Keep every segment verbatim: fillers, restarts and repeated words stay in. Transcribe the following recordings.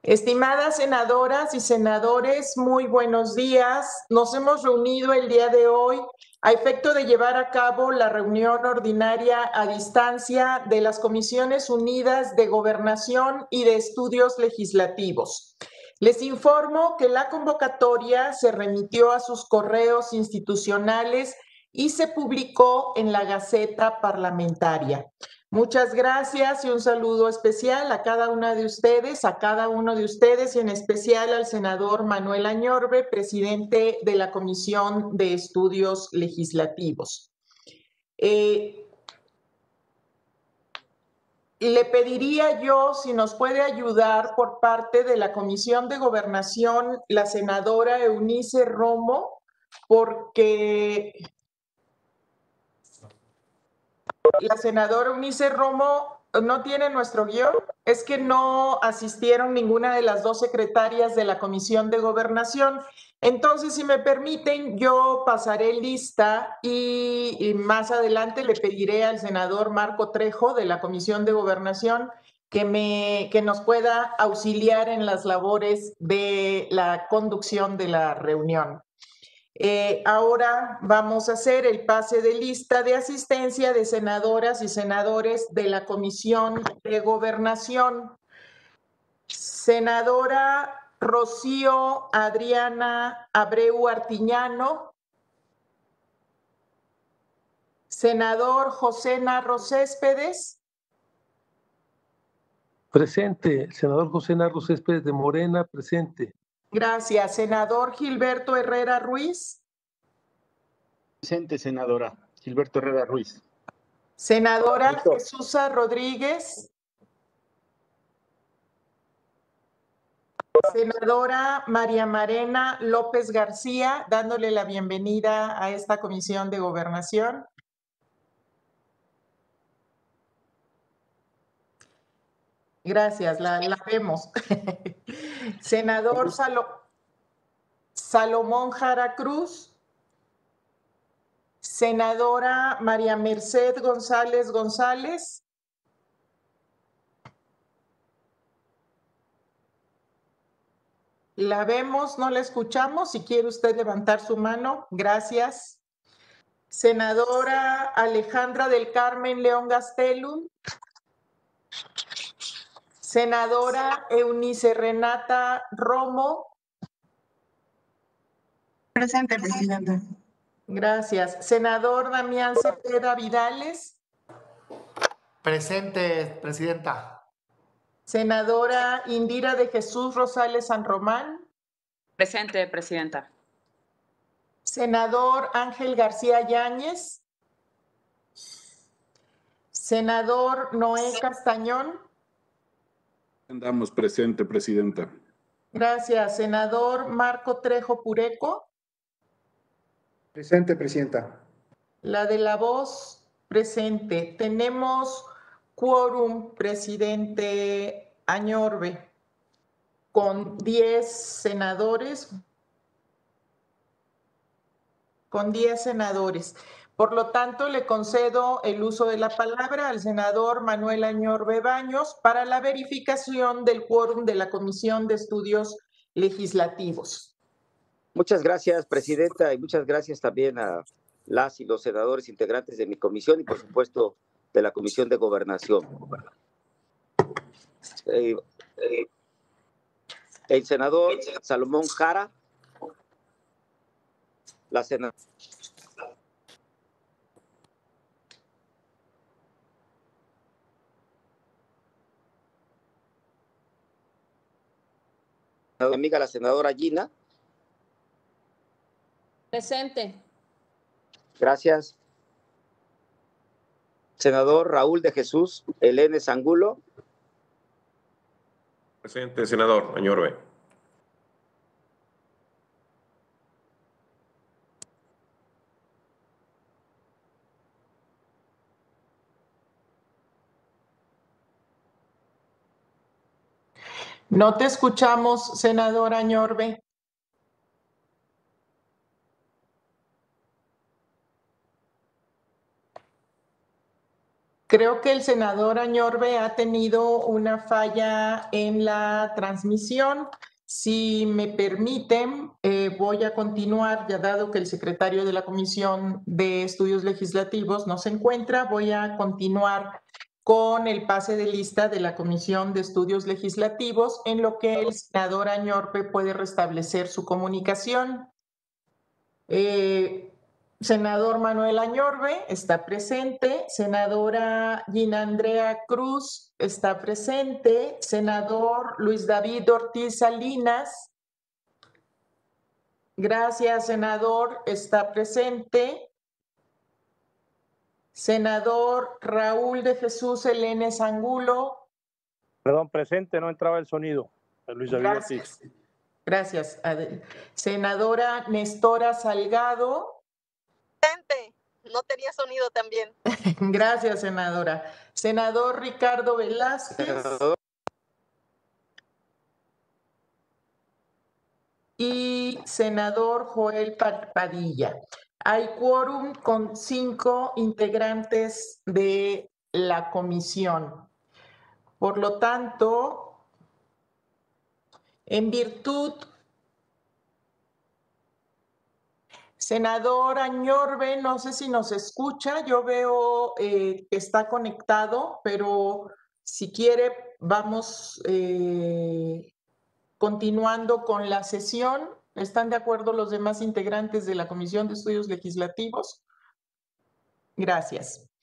Estimadas senadoras y senadores, muy buenos días. Nos hemos reunido el día de hoy a efecto de llevar a cabo la reunión ordinaria a distancia de las Comisiones Unidas de Gobernación y de Estudios Legislativos. Les informo que la convocatoria se remitió a sus correos institucionales y se publicó en la Gaceta Parlamentaria. Muchas gracias y un saludo especial a cada una de ustedes, a cada uno de ustedes y en especial al senador Manuel Añorbe, presidente de la Comisión de Estudios Legislativos. Eh, le pediría yo si nos puede ayudar por parte de la Comisión de Gobernación la senadora Eunice Romo, porque la senadora Eunice Romo no tiene nuestro guión, es que no asistieron ninguna de las dos secretarias de la Comisión de Gobernación. Entonces, si me permiten, yo pasaré lista y, y más adelante le pediré al senador Marco Trejo de la Comisión de Gobernación que, me, que nos pueda auxiliar en las labores de la conducción de la reunión. Eh, ahora vamos a hacer el pase de lista de asistencia de senadoras y senadores de la Comisión de Gobernación. Senadora Rocío Adriana Abreu Artiñano. Senador José Narro Céspedes. Presente. Senador José Narro Céspedes de Morena, presente. Gracias. Senador Gilberto Herrera Ruiz. Presente, senadora. Gilberto Herrera Ruiz. Senadora Jesús Rodríguez. Senadora María Marena López García, dándole la bienvenida a esta Comisión de Gobernación. Gracias, la, la vemos. Senador Salo, Salomón Jara Cruz. Senadora María Merced González González. La vemos, no la escuchamos. Si quiere usted levantar su mano, gracias. Senadora Alejandra del Carmen León Gastelum. Senadora Eunice Renata Romo. Presente, presidenta. Gracias. Senador Damián Cepeda Vidales. Presente, presidenta. Senadora Indira de Jesús Rosales San Román. Presente, presidenta. Senador Ángel García Yáñez. Senador Noé Castañón. Andamos presente, presidenta. Gracias. Senador Marco Trejo Pureco. Presente, presidenta. La de la voz, presente. Tenemos quórum, presidente Añorbe, con diez senadores. Con diez senadores. Por lo tanto, le concedo el uso de la palabra al senador Manuel Añorbe Baños para la verificación del quórum de la Comisión de Estudios Legislativos. Muchas gracias, presidenta, y muchas gracias también a las y los senadores integrantes de mi comisión y, por supuesto, de la Comisión de Gobernación. Eh, eh, el senador Salomón Jara, la senadora mi amiga la senadora Gina. Presente. Gracias. Senador Raúl de Jesús Elenes Angulo. Presente, senador Añorbe. No te escuchamos, senador Añorbe. Creo que el senador Añorbe ha tenido una falla en la transmisión. Si me permiten, eh, voy a continuar, ya dado que el secretario de la Comisión de Estudios Legislativos no se encuentra, voy a continuar con el pase de lista de la Comisión de Estudios Legislativos, en lo que el senador Añorbe puede restablecer su comunicación. Eh, Senador Manuel Añorbe está presente, senadora Gina Andrea Cruz está presente, senador Luis David Ortiz Salinas, gracias senador, está presente, senador Raúl de Jesús Elenes Angulo. Perdón, presente, no entraba el sonido. Luis David Gracias. Ortiz. Gracias, Adel. Senadora Nestora Salgado. No tenía sonido también. Gracias, senadora. Senador Ricardo Velázquez. Y senador Joel Padilla. Hay quórum con cinco integrantes de la comisión. Por lo tanto, en virtud... Senador Añorbe, no sé si nos escucha, yo veo eh, que está conectado, pero si quiere vamos eh, continuando con la sesión. ¿Están de acuerdo los demás integrantes de la Comisión de Estudios Legislativos? Gracias.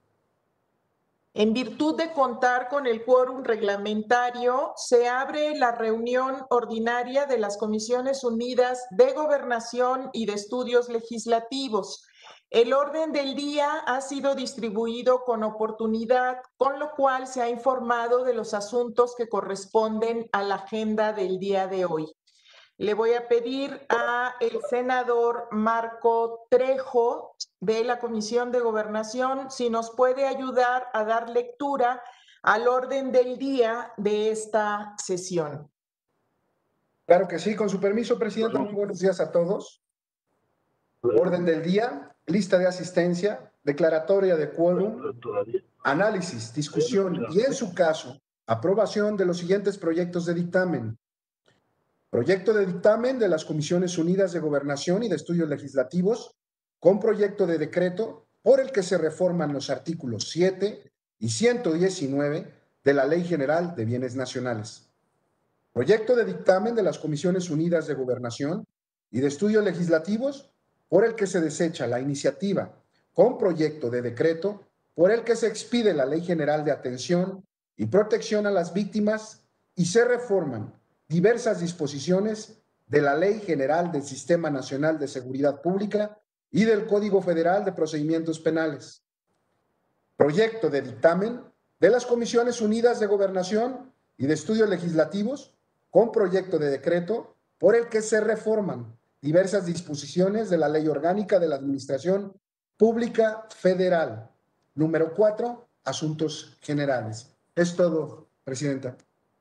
En virtud de contar con el quórum reglamentario, se abre la reunión ordinaria de las Comisiones Unidas de Gobernación y de Estudios Legislativos. El orden del día ha sido distribuido con oportunidad, con lo cual se ha informado de los asuntos que corresponden a la agenda del día de hoy. Le voy a pedir a el senador Marco Trejo de la Comisión de Gobernación si nos puede ayudar a dar lectura al orden del día de esta sesión. Claro que sí, con su permiso, presidenta, muy buenos días a todos. Orden del día, lista de asistencia, declaratoria de quórum, análisis, discusión y, en su caso, aprobación de los siguientes proyectos de dictamen. Proyecto de dictamen de las Comisiones Unidas de Gobernación y de Estudios Legislativos con proyecto de decreto por el que se reforman los artículos siete y ciento diecinueve de la Ley General de Bienes Nacionales. Proyecto de dictamen de las Comisiones Unidas de Gobernación y de Estudios Legislativos por el que se desecha la iniciativa con proyecto de decreto por el que se expide la Ley General de Atención y Protección a las Víctimas y se reforman diversas disposiciones de la Ley General del Sistema Nacional de Seguridad Pública y del Código Federal de Procedimientos Penales. Proyecto de dictamen de las Comisiones Unidas de Gobernación y de Estudios Legislativos con proyecto de decreto por el que se reforman diversas disposiciones de la Ley Orgánica de la Administración Pública Federal. Número cuatro, Asuntos Generales. Es todo, presidenta.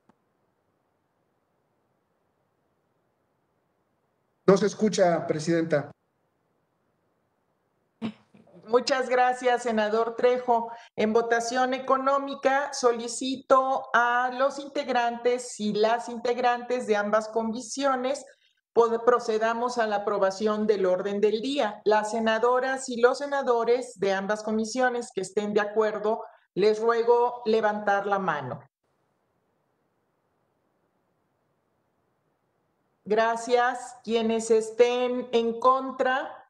No se escucha, presidenta. Muchas gracias, senador Trejo. En votación económica solicito a los integrantes y las integrantes de ambas comisiones procedamos a la aprobación del orden del día. Las senadoras y los senadores de ambas comisiones que estén de acuerdo, les ruego levantar la mano. Gracias. Quienes estén en contra,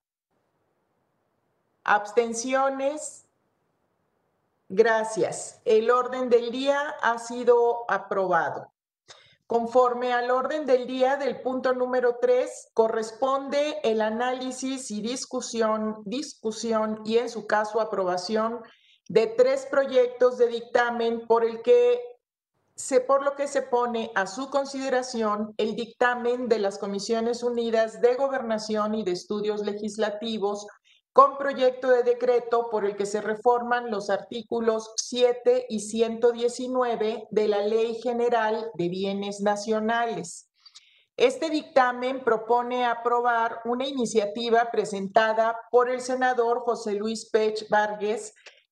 abstenciones. Gracias. El orden del día ha sido aprobado. Conforme al orden del día del punto número tres, corresponde el análisis y discusión, discusión y en su caso aprobación de tres proyectos de dictamen por el que Se, por lo que se pone a su consideración el dictamen de las Comisiones Unidas de Gobernación y de Estudios Legislativos con proyecto de decreto por el que se reforman los artículos siete y ciento diecinueve de la Ley General de Bienes Nacionales. Este dictamen propone aprobar una iniciativa presentada por el senador José Luis Pech Vargas,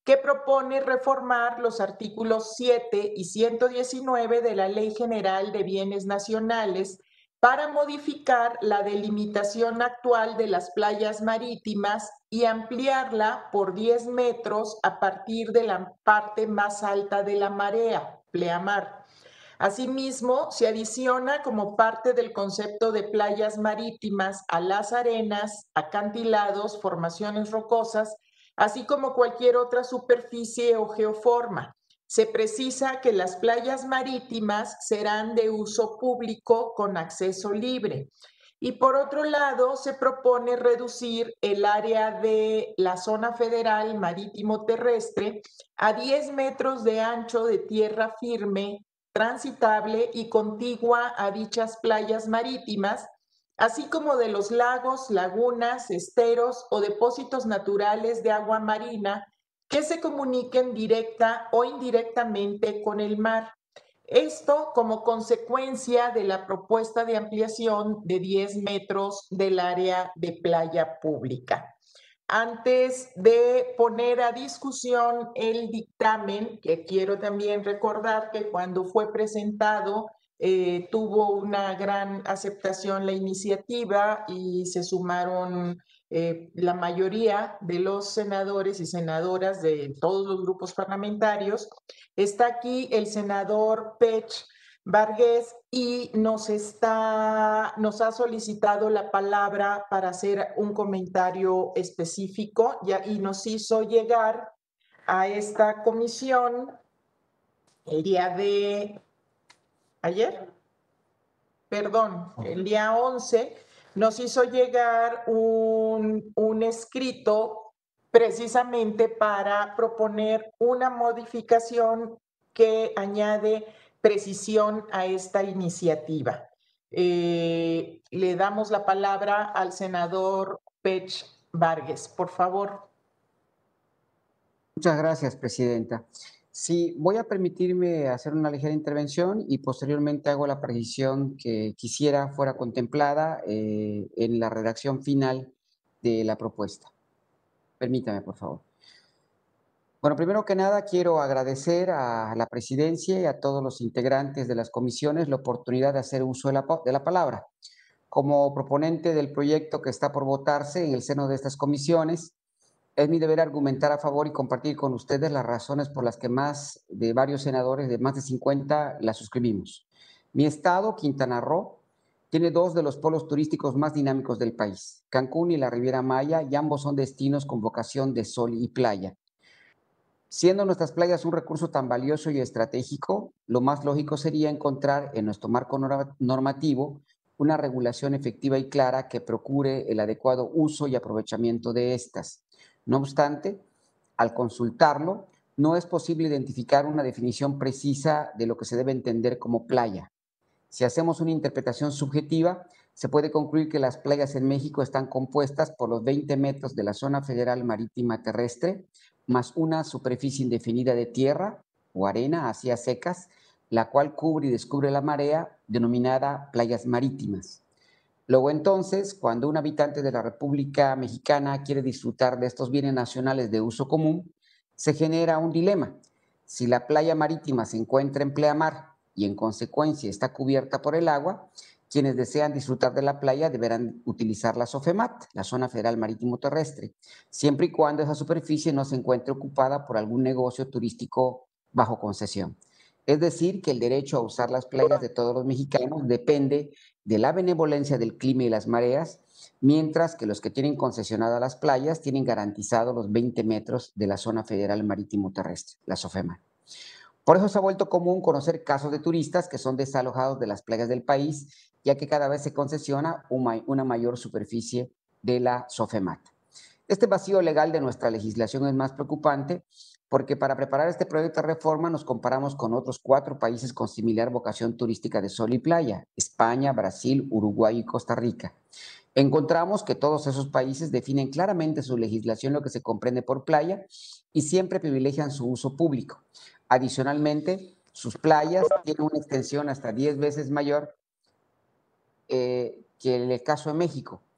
que propone reformar los artículos siete y ciento diecinueve de la Ley General de Bienes Nacionales para modificar la delimitación actual de las playas marítimas y ampliarla por diez metros a partir de la parte más alta de la marea, pleamar. Asimismo, se adiciona como parte del concepto de playas marítimas a las arenas, acantilados, formaciones rocosas, así como cualquier otra superficie o geoforma. Se precisa que las playas marítimas serán de uso público con acceso libre. Y por otro lado, se propone reducir el área de la zona federal marítimo terrestre a diez metros de ancho de tierra firme, transitable y contigua a dichas playas marítimas, así como de los lagos, lagunas, esteros o depósitos naturales de agua marina que se comuniquen directa o indirectamente con el mar. Esto como consecuencia de la propuesta de ampliación de diez metros del área de playa pública. Antes de poner a discusión el dictamen, que quiero también recordar que cuando fue presentado eh, tuvo una gran aceptación la iniciativa y se sumaron eh, la mayoría de los senadores y senadoras de todos los grupos parlamentarios. Está aquí el senador Pech Vargas y nos, está, nos ha solicitado la palabra para hacer un comentario específico ya, y nos hizo llegar a esta comisión el día de ayer, perdón, el día once, nos hizo llegar un, un escrito precisamente para proponer una modificación que añade precisión a esta iniciativa. Eh, le damos la palabra al senador Pech Vargas, por favor. Muchas gracias, presidenta. Sí, voy a permitirme hacer una ligera intervención y posteriormente hago la precisión que quisiera fuera contemplada eh, en la redacción final de la propuesta. Permítame, por favor. Bueno, primero que nada quiero agradecer a la presidencia y a todos los integrantes de las comisiones la oportunidad de hacer uso de la, de la palabra. Como proponente del proyecto que está por votarse en el seno de estas comisiones, es mi deber argumentar a favor y compartir con ustedes las razones por las que más de varios senadores, de más de cincuenta, la suscribimos. Mi estado, Quintana Roo, tiene dos de los polos turísticos más dinámicos del país, Cancún y la Riviera Maya, y ambos son destinos con vocación de sol y playa. Siendo nuestras playas un recurso tan valioso y estratégico, lo más lógico sería encontrar en nuestro marco normativo una regulación efectiva y clara que procure el adecuado uso y aprovechamiento de estas. No obstante, al consultarlo, no es posible identificar una definición precisa de lo que se debe entender como playa. Si hacemos una interpretación subjetiva, se puede concluir que las playas en México están compuestas por los veinte metros de la zona federal marítima terrestre, más una superficie indefinida de tierra o arena así a secas, la cual cubre y descubre la marea, denominada playas marítimas. Luego entonces, cuando un habitante de la República Mexicana quiere disfrutar de estos bienes nacionales de uso común, se genera un dilema. Si la playa marítima se encuentra en pleamar y en consecuencia está cubierta por el agua, quienes desean disfrutar de la playa deberán utilizar la SOFEMAT, la Zona Federal Marítimo Terrestre, siempre y cuando esa superficie no se encuentre ocupada por algún negocio turístico bajo concesión. Es decir, que el derecho a usar las playas de todos los mexicanos depende de la benevolencia del clima y las mareas, mientras que los que tienen concesionadas las playas tienen garantizados los veinte metros de la Zona Federal Marítimo Terrestre, la SOFEMAT. Por eso se ha vuelto común conocer casos de turistas que son desalojados de las playas del país, ya que cada vez se concesiona una mayor superficie de la SOFEMAT. Este vacío legal de nuestra legislación es más preocupante porque para preparar este proyecto de reforma nos comparamos con otros cuatro países con similar vocación turística de sol y playa: España, Brasil, Uruguay y Costa Rica. Encontramos que todos esos países definen claramente su legislación, lo que se comprende por playa, y siempre privilegian su uso público. Adicionalmente, sus playas tienen una extensión hasta diez veces mayor eh, que en el caso de México.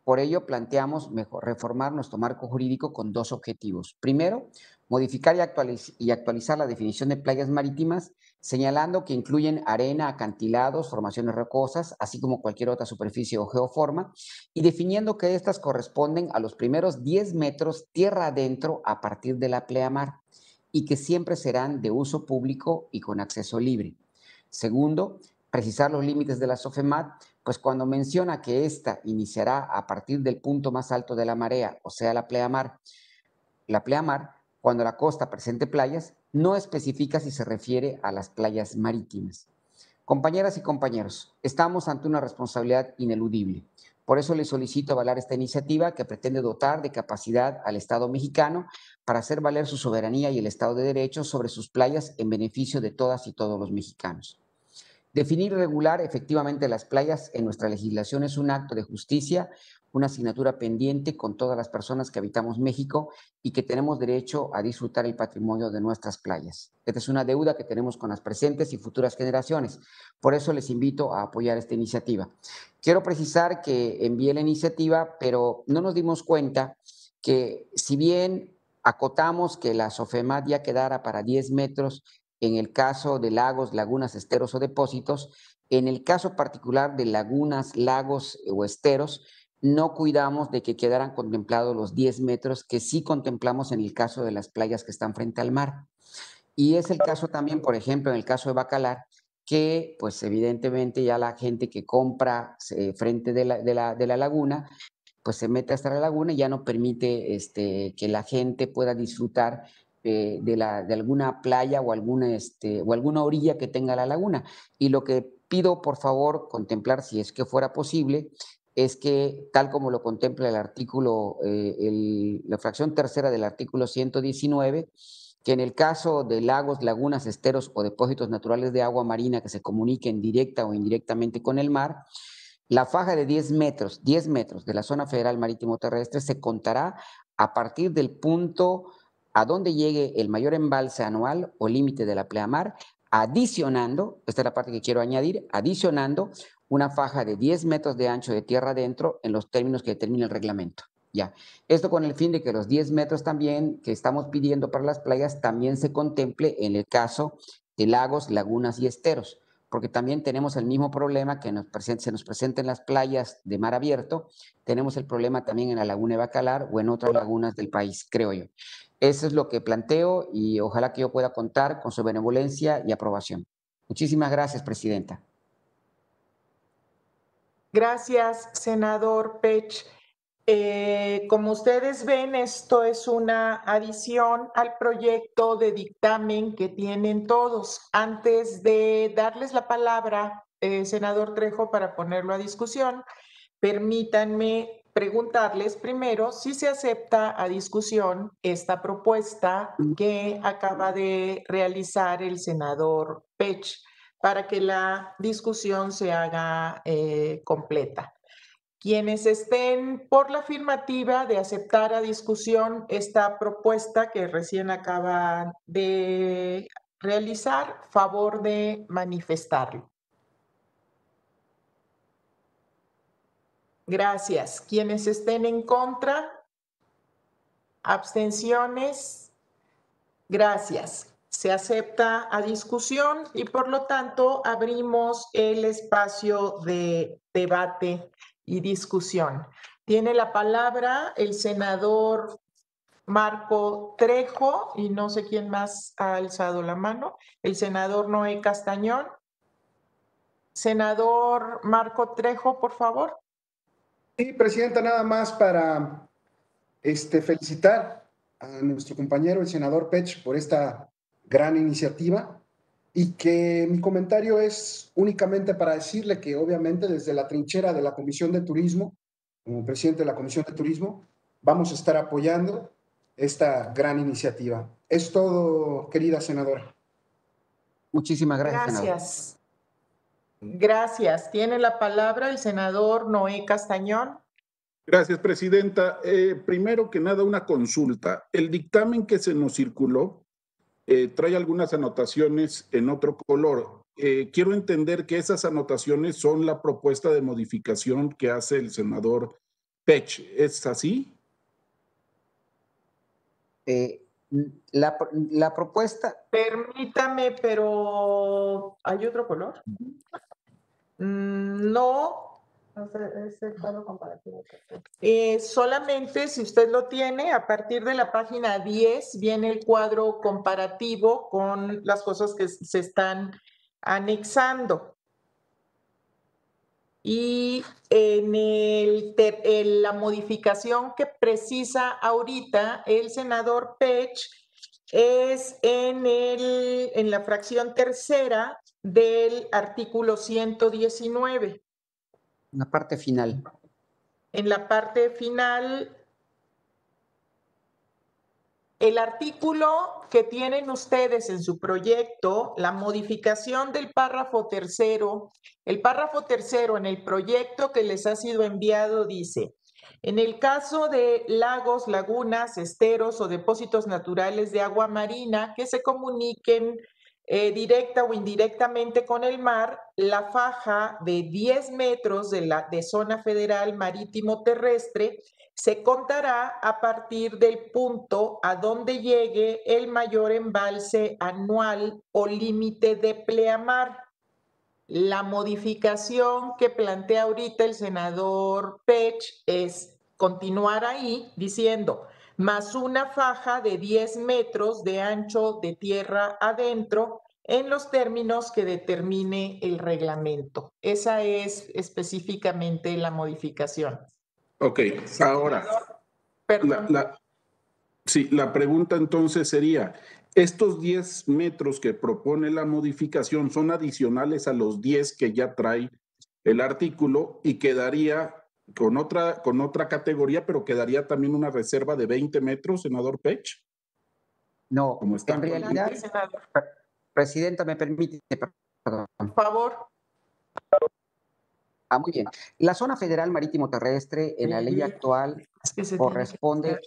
Por ello, planteamos mejor reformar nuestro marco jurídico con dos objetivos. Primero, modificar y, actualiz y actualizar la definición de playas marítimas, señalando que incluyen arena, acantilados, formaciones rocosas, así como cualquier otra superficie o geoforma, y definiendo que estas corresponden a los primeros diez metros tierra adentro a partir de la pleamar y que siempre serán de uso público y con acceso libre. Segundo, precisar los límites de la SOFEMAT, pues cuando menciona que ésta iniciará a partir del punto más alto de la marea, o sea, la pleamar, la pleamar, cuando la costa presente playas, no especifica si se refiere a las playas marítimas. Compañeras y compañeros, estamos ante una responsabilidad ineludible. Por eso les solicito avalar esta iniciativa que pretende dotar de capacidad al Estado mexicano para hacer valer su soberanía y el Estado de Derecho sobre sus playas en beneficio de todas y todos los mexicanos. Definir y regular efectivamente las playas en nuestra legislación es un acto de justicia, una asignatura pendiente con todas las personas que habitamos México y que tenemos derecho a disfrutar el patrimonio de nuestras playas. Esta es una deuda que tenemos con las presentes y futuras generaciones. Por eso les invito a apoyar esta iniciativa. Quiero precisar que envié la iniciativa, pero no nos dimos cuenta que si bien acotamos que la SOFEMAT ya quedara para diez metros en el caso de lagos, lagunas, esteros o depósitos, en el caso particular de lagunas, lagos o esteros, no cuidamos de que quedaran contemplados los diez metros que sí contemplamos en el caso de las playas que están frente al mar. Y es el caso también, por ejemplo, en el caso de Bacalar, que pues evidentemente ya la gente que compra eh, frente de la, de, la, de la laguna, pues se mete hasta la laguna y ya no permite este, que la gente pueda disfrutar eh, de, la, de alguna playa o alguna, este, o alguna orilla que tenga la laguna. Y lo que pido, por favor, contemplar, si es que fuera posible, es que, tal como lo contempla el artículo, eh, el, la fracción tercera del artículo ciento diecinueve, que en el caso de lagos, lagunas, esteros o depósitos naturales de agua marina que se comuniquen directa o indirectamente con el mar, la faja de diez metros, diez metros de la zona federal marítimo terrestre se contará a partir del punto a donde llegue el mayor embalse anual o límite de la pleamar, adicionando, esta es la parte que quiero añadir, adicionando una faja de diez metros de ancho de tierra adentro en los términos que determina el reglamento. Ya. Esto con el fin de que los diez metros también que estamos pidiendo para las playas también se contemple en el caso de lagos, lagunas y esteros, porque también tenemos el mismo problema que nos presenta, se nos presenta en las playas de mar abierto, tenemos el problema también en la laguna de Bacalar o en otras lagunas del país, creo yo. Eso es lo que planteo y ojalá que yo pueda contar con su benevolencia y aprobación. Muchísimas gracias, Presidenta. Gracias, senador Pech. Eh, como ustedes ven, esto es una adición al proyecto de dictamen que tienen todos. Antes de darles la palabra, eh, senador Trejo, para ponerlo a discusión, permítanme preguntarles primero si se acepta a discusión esta propuesta que acaba de realizar el senador Pech para que la discusión se haga eh, completa. Quienes estén por la afirmativa de aceptar a discusión esta propuesta que recién acaban de realizar, favor de manifestarlo. Gracias. Quienes estén en contra, abstenciones, gracias. Se acepta a discusión y por lo tanto abrimos el espacio de debate y discusión. Tiene la palabra el senador Marco Trejo y no sé quién más ha alzado la mano. El senador Noé Castañón. Senador Marco Trejo, por favor. Sí, Presidenta, nada más para este, felicitar a nuestro compañero, el senador Pech, por esta gran iniciativa y que mi comentario es únicamente para decirle que obviamente desde la trinchera de la Comisión de Turismo, como presidente de la Comisión de Turismo, vamos a estar apoyando esta gran iniciativa. Es todo, querida senadora. Muchísimas gracias, Gracias. senador. Gracias. Tiene la palabra el senador Noé Castañón. Gracias, Presidenta. Eh, primero que nada, una consulta. El dictamen que se nos circuló eh, trae algunas anotaciones en otro color. Eh, quiero entender que esas anotaciones son la propuesta de modificación que hace el senador Pech. ¿Es así? Eh, la, la propuesta... Permítame, pero ¿hay otro color? Mm, no. Es el cuadro comparativo. Eh, solamente si usted lo tiene, a partir de la página diez viene el cuadro comparativo con las cosas que se están anexando. Y en, el, en la modificación que precisa ahorita el senador Pech es en, el, en la fracción tercera del artículo ciento diecinueve. En la parte final. En la parte final, el artículo que tienen ustedes en su proyecto, la modificación del párrafo tercero, el párrafo tercero en el proyecto que les ha sido enviado dice: en el caso de lagos, lagunas, esteros o depósitos naturales de agua marina que se comuniquen eh, directa o indirectamente con el mar, la faja de diez metros de, la, de zona federal marítimo terrestre se contará a partir del punto a donde llegue el mayor embalse anual o límite de pleamar. La modificación que plantea ahorita el senador Pech es continuar ahí diciendo más una faja de diez metros de ancho de tierra adentro en los términos que determine el reglamento. Esa es específicamente la modificación. Ok, ahora, la, la, sí, la pregunta entonces sería, ¿estos diez metros que propone la modificación son adicionales a los diez que ya trae el artículo y quedaría con otra, con otra categoría, pero quedaría también una reserva de veinte metros, senador Pech? No, en realidad, Presidenta, me permite, perdón. Por favor. Ah, muy bien. La zona federal marítimo terrestre en la ley actual es que corresponde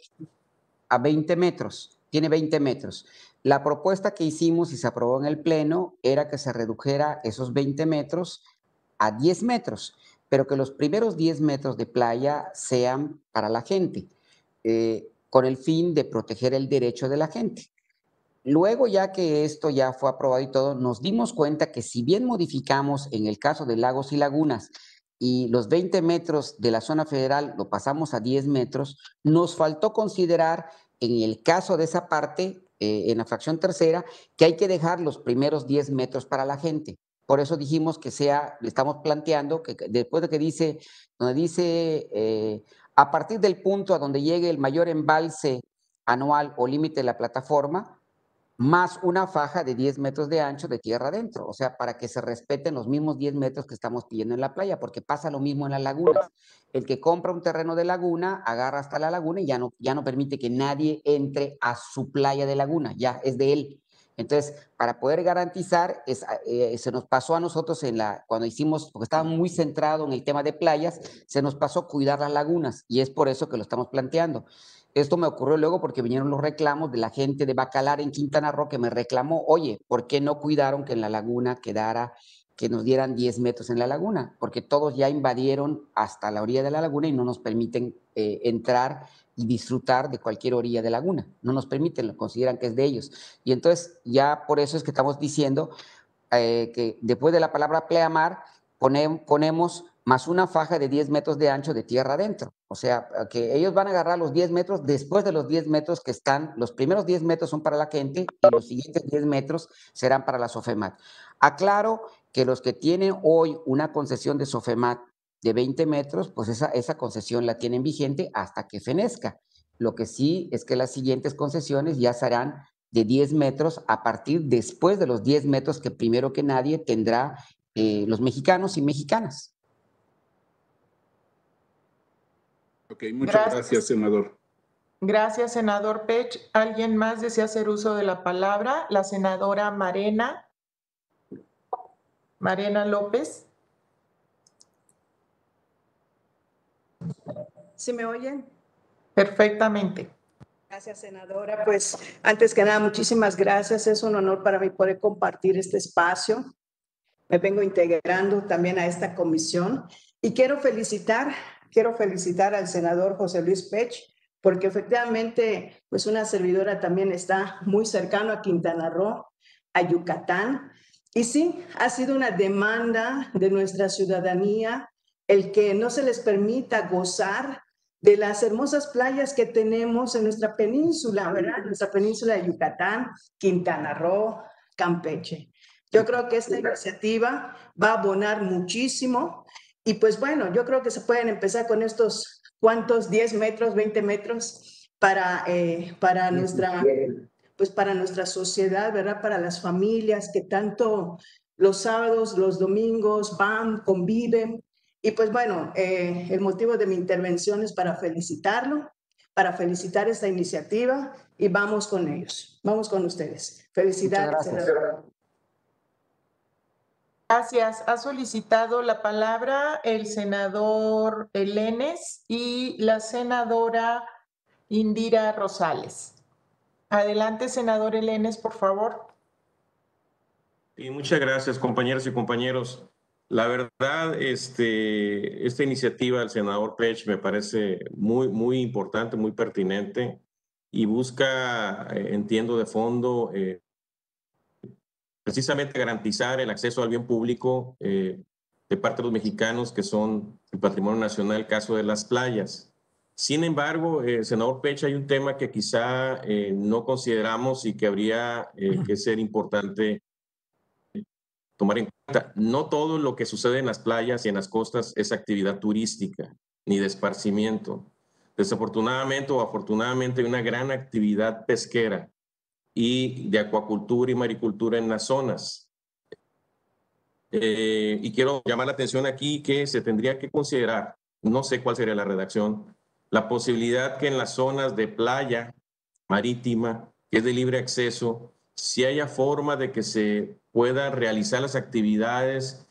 a veinte metros, tiene veinte metros. La propuesta que hicimos y se aprobó en el Pleno era que se redujera esos veinte metros a diez metros, pero que los primeros diez metros de playa sean para la gente, eh, con el fin de proteger el derecho de la gente. Luego, ya que esto ya fue aprobado y todo, nos dimos cuenta que si bien modificamos en el caso de lagos y lagunas y los veinte metros de la zona federal lo pasamos a diez metros, nos faltó considerar en el caso de esa parte, eh, en la fracción tercera, que hay que dejar los primeros diez metros para la gente. Por eso dijimos que sea, le estamos planteando que después de que dice, donde dice, eh, a partir del punto a donde llegue el mayor embalse anual o límite de la plataforma, más una faja de diez metros de ancho de tierra adentro, o sea, para que se respeten los mismos diez metros que estamos pidiendo en la playa, porque pasa lo mismo en las lagunas. El que compra un terreno de laguna, agarra hasta la laguna y ya no, ya no permite que nadie entre a su playa de laguna, ya es de él. Entonces, para poder garantizar, es, eh, se nos pasó a nosotros en la, cuando hicimos, porque estaba muy centrado en el tema de playas, se nos pasó cuidar las lagunas y es por eso que lo estamos planteando. Esto me ocurrió luego porque vinieron los reclamos de la gente de Bacalar en Quintana Roo que me reclamó, oye, ¿por qué no cuidaron que en la laguna quedara, que nos dieran diez metros en la laguna? Porque todos ya invadieron hasta la orilla de la laguna y no nos permiten eh, entrar y disfrutar de cualquier orilla de laguna. No nos permiten, lo consideran que es de ellos. Y entonces ya por eso es que estamos diciendo eh, que después de la palabra pleamar ponemos, ponemos más una faja de diez metros de ancho de tierra adentro. O sea, que ellos van a agarrar los diez metros después de los diez metros que están, los primeros diez metros son para la gente y los siguientes diez metros serán para la SOFEMAT. Aclaro que los que tienen hoy una concesión de SOFEMAT de veinte metros, pues esa, esa concesión la tienen vigente hasta que fenezca. Lo que sí es que las siguientes concesiones ya serán de diez metros a partir después de los diez metros que primero que nadie tendrá eh, los mexicanos y mexicanas. Ok, muchas gracias, gracias, senador. Gracias, senador Pech. ¿Alguien más desea hacer uso de la palabra? La senadora Marena. Marena López. ¿Sí me oyen? Perfectamente. Gracias, senadora. Pues, antes que nada, muchísimas gracias. Es un honor para mí poder compartir este espacio. Me vengo integrando también a esta comisión y quiero felicitar quiero felicitar al senador José Luis Pech, porque efectivamente, pues una servidora también está muy cercano a Quintana Roo, a Yucatán, y sí, ha sido una demanda de nuestra ciudadanía el que no se les permita gozar de las hermosas playas que tenemos en nuestra península, ¿verdad? Nuestra península de Yucatán, Quintana Roo, Campeche. Yo creo que esta iniciativa va a abonar muchísimo y pues bueno, yo creo que se pueden empezar con estos cuantos diez metros, veinte metros para, eh, para nuestra, pues para nuestra sociedad, ¿verdad? Para las familias que tanto los sábados, los domingos van, conviven. Y pues bueno, eh, el motivo de mi intervención es para felicitarlo, para felicitar esta iniciativa y vamos con ellos, vamos con ustedes. Felicidades, senador. Gracias. Ha solicitado la palabra el senador Elenes y la senadora Indira Rosales. Adelante, senador Elenes, por favor. Y muchas gracias, compañeras y compañeros. La verdad, este, esta iniciativa del senador Pech me parece muy, muy importante, muy pertinente y busca, eh, entiendo de fondo, eh, precisamente garantizar el acceso al bien público eh, de parte de los mexicanos que son el patrimonio nacional, el caso de las playas. Sin embargo, eh, senador Pech, hay un tema que quizá eh, no consideramos y que habría eh, que ser importante tomar en cuenta. No todo lo que sucede en las playas y en las costas es actividad turística ni de esparcimiento. Desafortunadamente o afortunadamente hay una gran actividad pesquera y de acuacultura y maricultura en las zonas. Eh, y quiero llamar la atención aquí que se tendría que considerar, no sé cuál sería la redacción, la posibilidad que en las zonas de playa marítima, que es de libre acceso, si haya forma de que se puedan realizar las actividades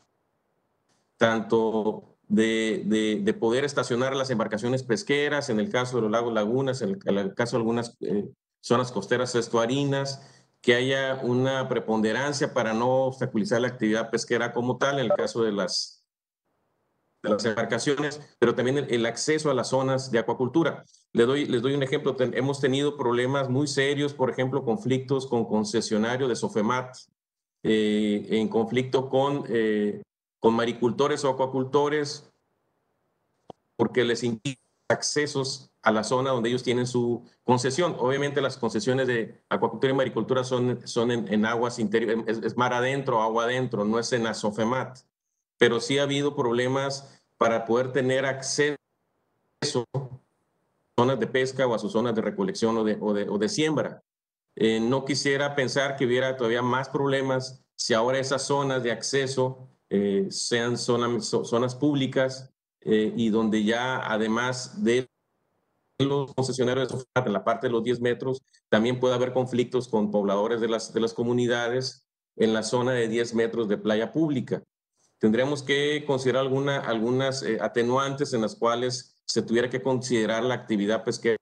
tanto de, de, de poder estacionar las embarcaciones pesqueras, en el caso de los lagos lagunas, en el, en el caso de algunas eh, zonas costeras estuarinas, que haya una preponderancia para no obstaculizar la actividad pesquera como tal, en el caso de las, de las embarcaciones, pero también el, el acceso a las zonas de acuacultura. Les doy, les doy un ejemplo. Ten, hemos tenido problemas muy serios, por ejemplo, conflictos con concesionarios de Sofemat, eh, en conflicto con, eh, con maricultores o acuacultores, porque les impiden accesos a la zona donde ellos tienen su concesión. Obviamente las concesiones de acuacultura y maricultura son, son en, en aguas interiores, es, es mar adentro, agua adentro, no es en la Sofemat. Pero sí ha habido problemas para poder tener acceso a zonas de pesca o a sus zonas de recolección o de, o de, o de siembra. Eh, no quisiera pensar que hubiera todavía más problemas si ahora esas zonas de acceso eh, sean zonas, zonas públicas eh, y donde ya además de los concesionarios de Sofemat en la parte de los diez metros, también puede haber conflictos con pobladores de las, de las comunidades en la zona de diez metros de playa pública. Tendríamos que considerar alguna, algunas eh, atenuantes en las cuales se tuviera que considerar la actividad pesquera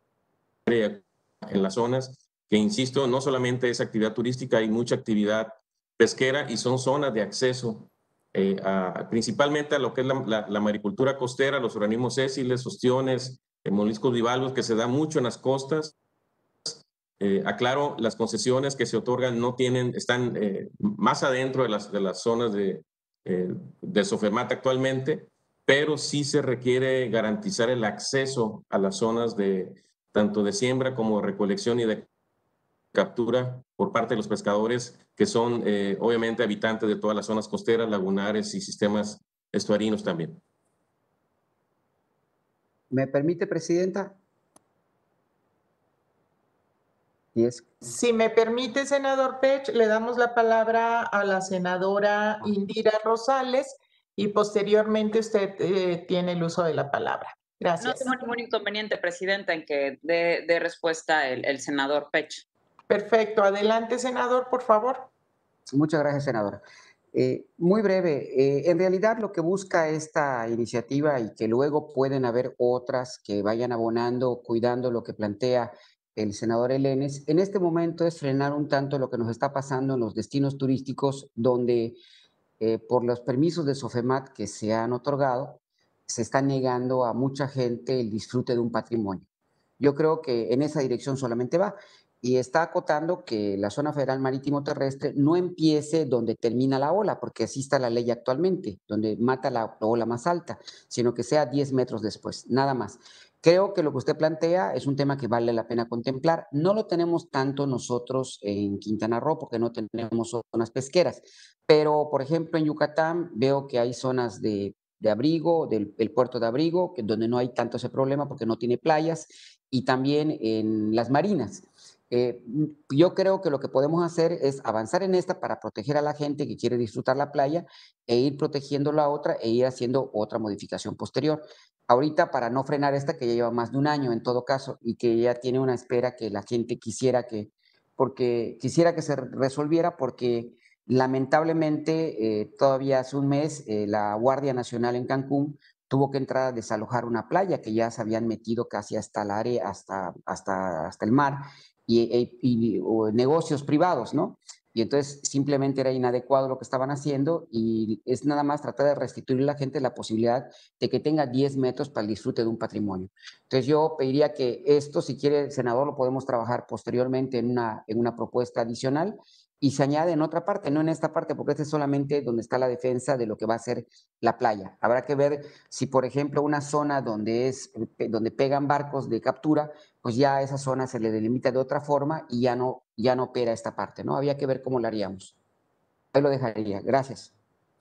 en las zonas, que insisto, no solamente es actividad turística, hay mucha actividad pesquera y son zonas de acceso, eh, a, principalmente a lo que es la, la, la maricultura costera, los organismos sésiles, ostiones, eh, moluscos bivalvos, que se da mucho en las costas. Eh, aclaro, las concesiones que se otorgan no tienen, están eh, más adentro de las, de las zonas de, eh, de Sofemat actualmente, pero sí se requiere garantizar el acceso a las zonas de tanto de siembra como de recolección y de captura por parte de los pescadores, que son eh, obviamente habitantes de todas las zonas costeras, lagunares y sistemas estuarinos también. ¿Me permite, Presidenta? Yes. Si me permite, senador Pech, le damos la palabra a la senadora Indira Rosales y posteriormente usted eh, tiene el uso de la palabra. Gracias. No tengo ningún inconveniente, Presidenta, en que dé, dé respuesta el, el senador Pech. Perfecto. Adelante, senador, por favor. Muchas gracias, senadora. Eh, muy breve, eh, en realidad lo que busca esta iniciativa y que luego pueden haber otras que vayan abonando, cuidando lo que plantea el senador Elenes, en este momento es frenar un tanto lo que nos está pasando en los destinos turísticos donde eh, por los permisos de Sofemat que se han otorgado, se está negando a mucha gente el disfrute de un patrimonio. Yo creo que en esa dirección solamente va. Y está acotando que la zona federal marítimo terrestre no empiece donde termina la ola, porque así está la ley actualmente, donde mata la ola más alta, sino que sea diez metros después, nada más. Creo que lo que usted plantea es un tema que vale la pena contemplar. No lo tenemos tanto nosotros en Quintana Roo, porque no tenemos zonas pesqueras, pero por ejemplo en Yucatán veo que hay zonas de, de abrigo, del el puerto de abrigo, que, donde no hay tanto ese problema porque no tiene playas, y también en las marinas. Eh, yo creo que lo que podemos hacer es avanzar en esta para proteger a la gente que quiere disfrutar la playa e ir protegiendo la otra e ir haciendo otra modificación posterior. Ahorita, para no frenar esta, que ya lleva más de un año en todo caso y que ya tiene una espera que la gente quisiera que, porque quisiera que se resolviera, porque lamentablemente eh, todavía hace un mes eh, la Guardia Nacional en Cancún tuvo que entrar a desalojar una playa que ya se habían metido casi hasta el área, hasta, hasta, hasta el mar, y, y, y o negocios privados, ¿no? Y entonces simplemente era inadecuado lo que estaban haciendo y es nada más tratar de restituir a la gente la posibilidad de que tenga diez metros para el disfrute de un patrimonio. Entonces yo pediría que esto, si quiere el senador, lo podemos trabajar posteriormente en una, en una propuesta adicional y se añade en otra parte, no en esta parte, porque este es solamente donde está la defensa de lo que va a ser la playa. Habrá que ver si, por ejemplo, una zona donde, es, donde pegan barcos de captura, pues ya a esa zona se le delimita de otra forma y ya no, ya no opera esta parte, ¿no? Había que ver cómo lo haríamos. Ahí lo dejaría. Gracias.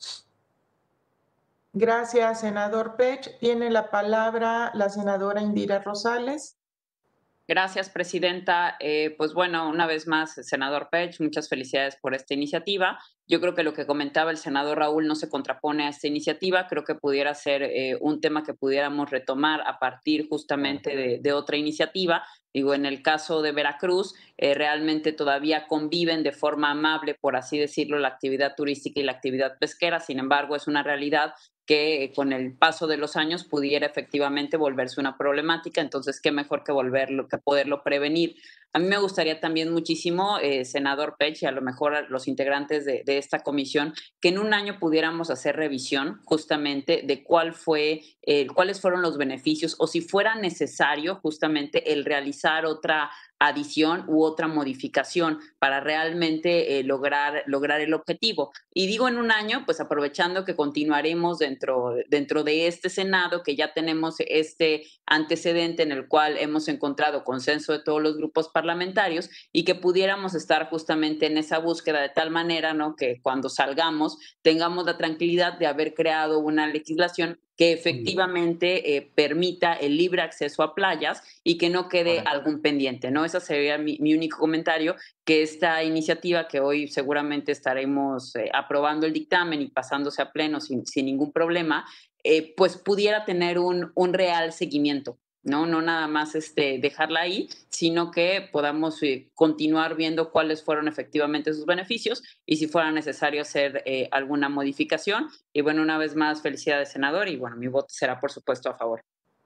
Gracias, senador Pech. Tiene la palabra la senadora Indira Rosales. Gracias, presidenta. Eh, pues bueno, una vez más, senador Pech, muchas felicidades por esta iniciativa. Yo creo que lo que comentaba el senador Raúl no se contrapone a esta iniciativa. Creo que pudiera ser eh, un tema que pudiéramos retomar a partir justamente de, de otra iniciativa. Digo, en el caso de Veracruz, eh, realmente todavía conviven de forma amable, por así decirlo, la actividad turística y la actividad pesquera. Sin embargo, es una realidad que con el paso de los años pudiera efectivamente volverse una problemática. Entonces, qué mejor que volverlo, que poderlo prevenir. A mí me gustaría también muchísimo, eh, senador Pech, y a lo mejor a los integrantes de, de esta comisión, que en un año pudiéramos hacer revisión justamente de cuál fue, eh, cuáles fueron los beneficios o si fuera necesario justamente el realizar otra adición u otra modificación para realmente eh, lograr, lograr el objetivo. Y digo en un año, pues aprovechando que continuaremos dentro, dentro de este Senado, que ya tenemos este antecedente en el cual hemos encontrado consenso de todos los grupos parlamentarios y que pudiéramos estar justamente en esa búsqueda de tal manera, ¿no?, que cuando salgamos tengamos la tranquilidad de haber creado una legislación que efectivamente eh, permita el libre acceso a playas y que no quede algún pendiente, ¿no? Ese sería mi, mi único comentario, que esta iniciativa que hoy seguramente estaremos eh, aprobando el dictamen y pasándose a pleno sin, sin ningún problema, eh, pues pudiera tener un, un real seguimiento, ¿no? No nada más este, dejarla ahí, sino que podamos eh, continuar viendo cuáles fueron efectivamente sus beneficios y si fuera necesario hacer eh, alguna modificación. Y bueno, una vez más, felicidades, senador, y bueno, mi voto será por supuesto a favor.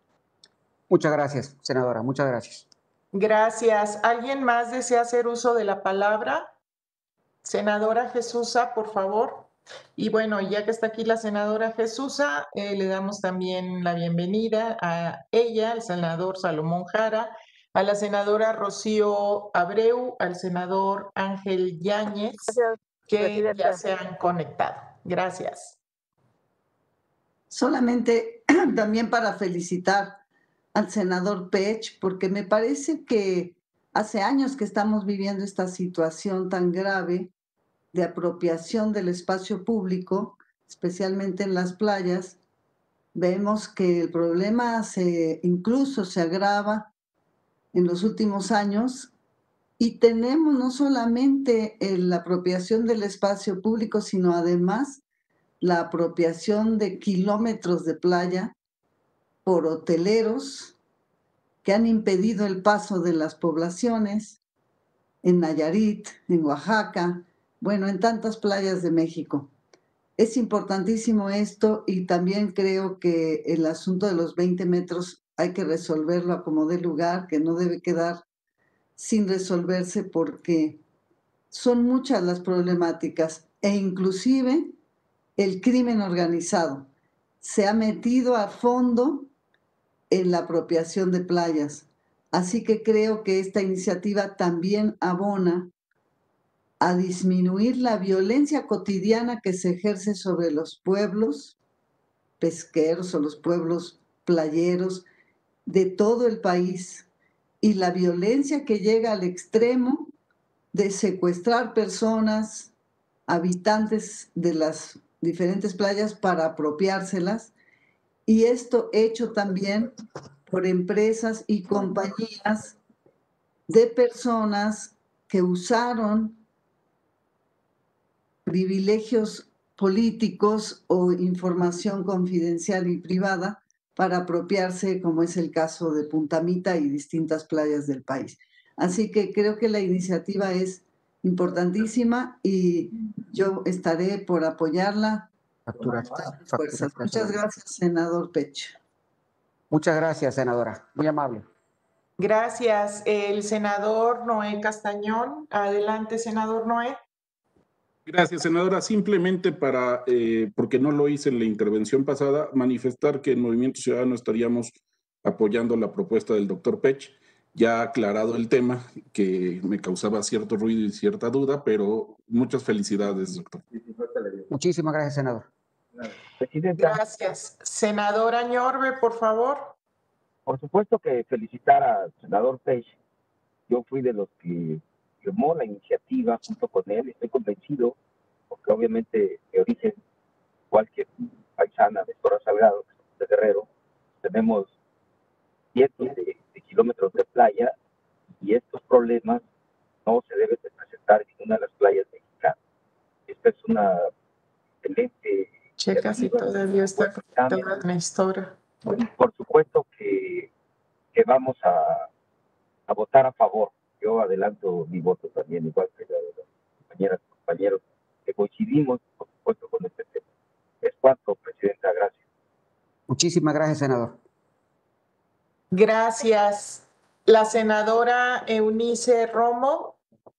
Muchas gracias, senadora, muchas gracias. Gracias. ¿Alguien más desea hacer uso de la palabra? Senadora Jesúsa, por favor. Y bueno, ya que está aquí la senadora Jesúsa, eh, le damos también la bienvenida a ella, al senador Salomón Jara, a la senadora Rocío Abreu, al senador Ángel Yáñez, Gracias, que presidenta. ya se han conectado. Gracias. Solamente también para felicitar al senador Pech, porque me parece que hace años que estamos viviendo esta situación tan grave de apropiación del espacio público, especialmente en las playas. Vemos que el problema se, incluso se agrava en los últimos años y tenemos no solamente la apropiación del espacio público, sino además la apropiación de kilómetros de playa por hoteleros que han impedido el paso de las poblaciones en Nayarit, en Oaxaca, bueno, en tantas playas de México. Es importantísimo esto y también creo que el asunto de los veinte metros hay que resolverlo a como dé lugar, que no debe quedar sin resolverse porque son muchas las problemáticas e inclusive el crimen organizado se ha metido a fondo en la apropiación de playas. Así que creo que esta iniciativa también abona a disminuir la violencia cotidiana que se ejerce sobre los pueblos pesqueros o los pueblos playeros de todo el país, y la violencia que llega al extremo de secuestrar personas, habitantes de las diferentes playas para apropiárselas, y esto hecho también por empresas y compañías de personas que usaron privilegios políticos o información confidencial y privada para apropiarse, como es el caso de Punta Mita y distintas playas del país. Así que creo que la iniciativa es importantísima y yo estaré por apoyarla. Factura, Fuerzas. Muchas gracias, senador Pech. Muchas gracias, senadora. Muy amable. Gracias. El senador Noé Castañón. Adelante, senador Noé. Gracias, senadora. Simplemente para, eh, porque no lo hice en la intervención pasada, manifestar que en Movimiento Ciudadano estaríamos apoyando la propuesta del doctor Pech. Ya ha aclarado el tema, que me causaba cierto ruido y cierta duda, pero muchas felicidades, doctor. Muchísimas gracias, senador. Gracias. Senador Añorbe, por favor. Por supuesto que felicitar al senador Pech. Yo fui de los que firmó la iniciativa junto con él. Estoy convencido, porque obviamente de origen, igual que paisana de Torre Salgado, de Guerrero, tenemos cientos de, de kilómetros de playa y estos problemas no se deben de presentar en ninguna de las playas mexicanas. Esta es una excelente... Checa si todavía está conectada la historia. Por supuesto que, que vamos a, a votar a favor. Yo adelanto mi voto también, igual que la de los compañeras y compañeros que coincidimos, por supuesto, con este tema. Es cuanto, Presidenta. Gracias. Muchísimas gracias, senador. Gracias. La senadora Eunice Romo.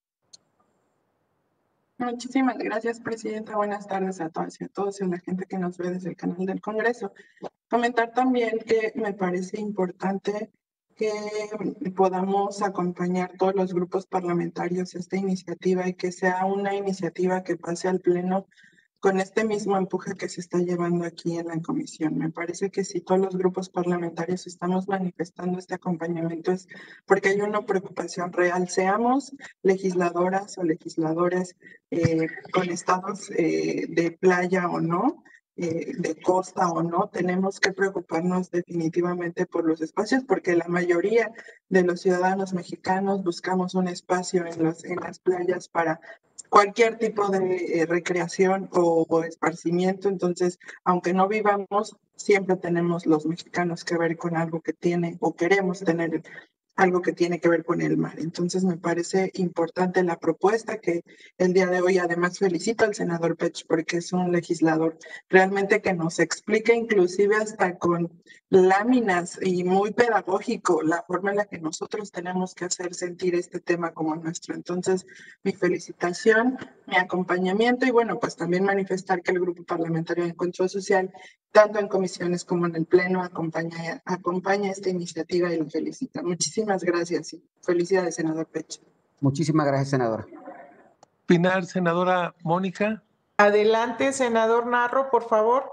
Muchísimas gracias, Presidenta. Buenas tardes a todas y a todos y a la gente que nos ve desde el canal del Congreso. Comentar también que me parece importante que podamos acompañar todos los grupos parlamentarios esta iniciativa y que sea una iniciativa que pase al Pleno con este mismo empuje que se está llevando aquí en la comisión. Me parece que si todos los grupos parlamentarios estamos manifestando este acompañamiento es porque hay una preocupación real, seamos legisladoras o legisladores eh, con estados eh, de playa o no, eh, de costa o no, tenemos que preocuparnos definitivamente por los espacios, porque la mayoría de los ciudadanos mexicanos buscamos un espacio en, los, en las playas para cualquier tipo de eh, recreación o, o esparcimiento. Entonces, aunque no vivamos, siempre tenemos los mexicanos que ver con algo que tiene o queremos tener algo que tiene que ver con el mar. Entonces, me parece importante la propuesta que el día de hoy, además, felicito al senador Pech porque es un legislador realmente que nos explica, inclusive hasta con láminas y muy pedagógico, la forma en la que nosotros tenemos que hacer sentir este tema como nuestro. Entonces, mi felicitación, mi acompañamiento y bueno, pues también manifestar que el Grupo Parlamentario de Encuentro Social, tanto en comisiones como en el Pleno, acompaña, acompaña esta iniciativa y lo felicita. Muchísimas gracias y felicidades, senador Pech. Muchísimas gracias, senadora. Opinar, senadora Mónica. Adelante, senador Narro, por favor.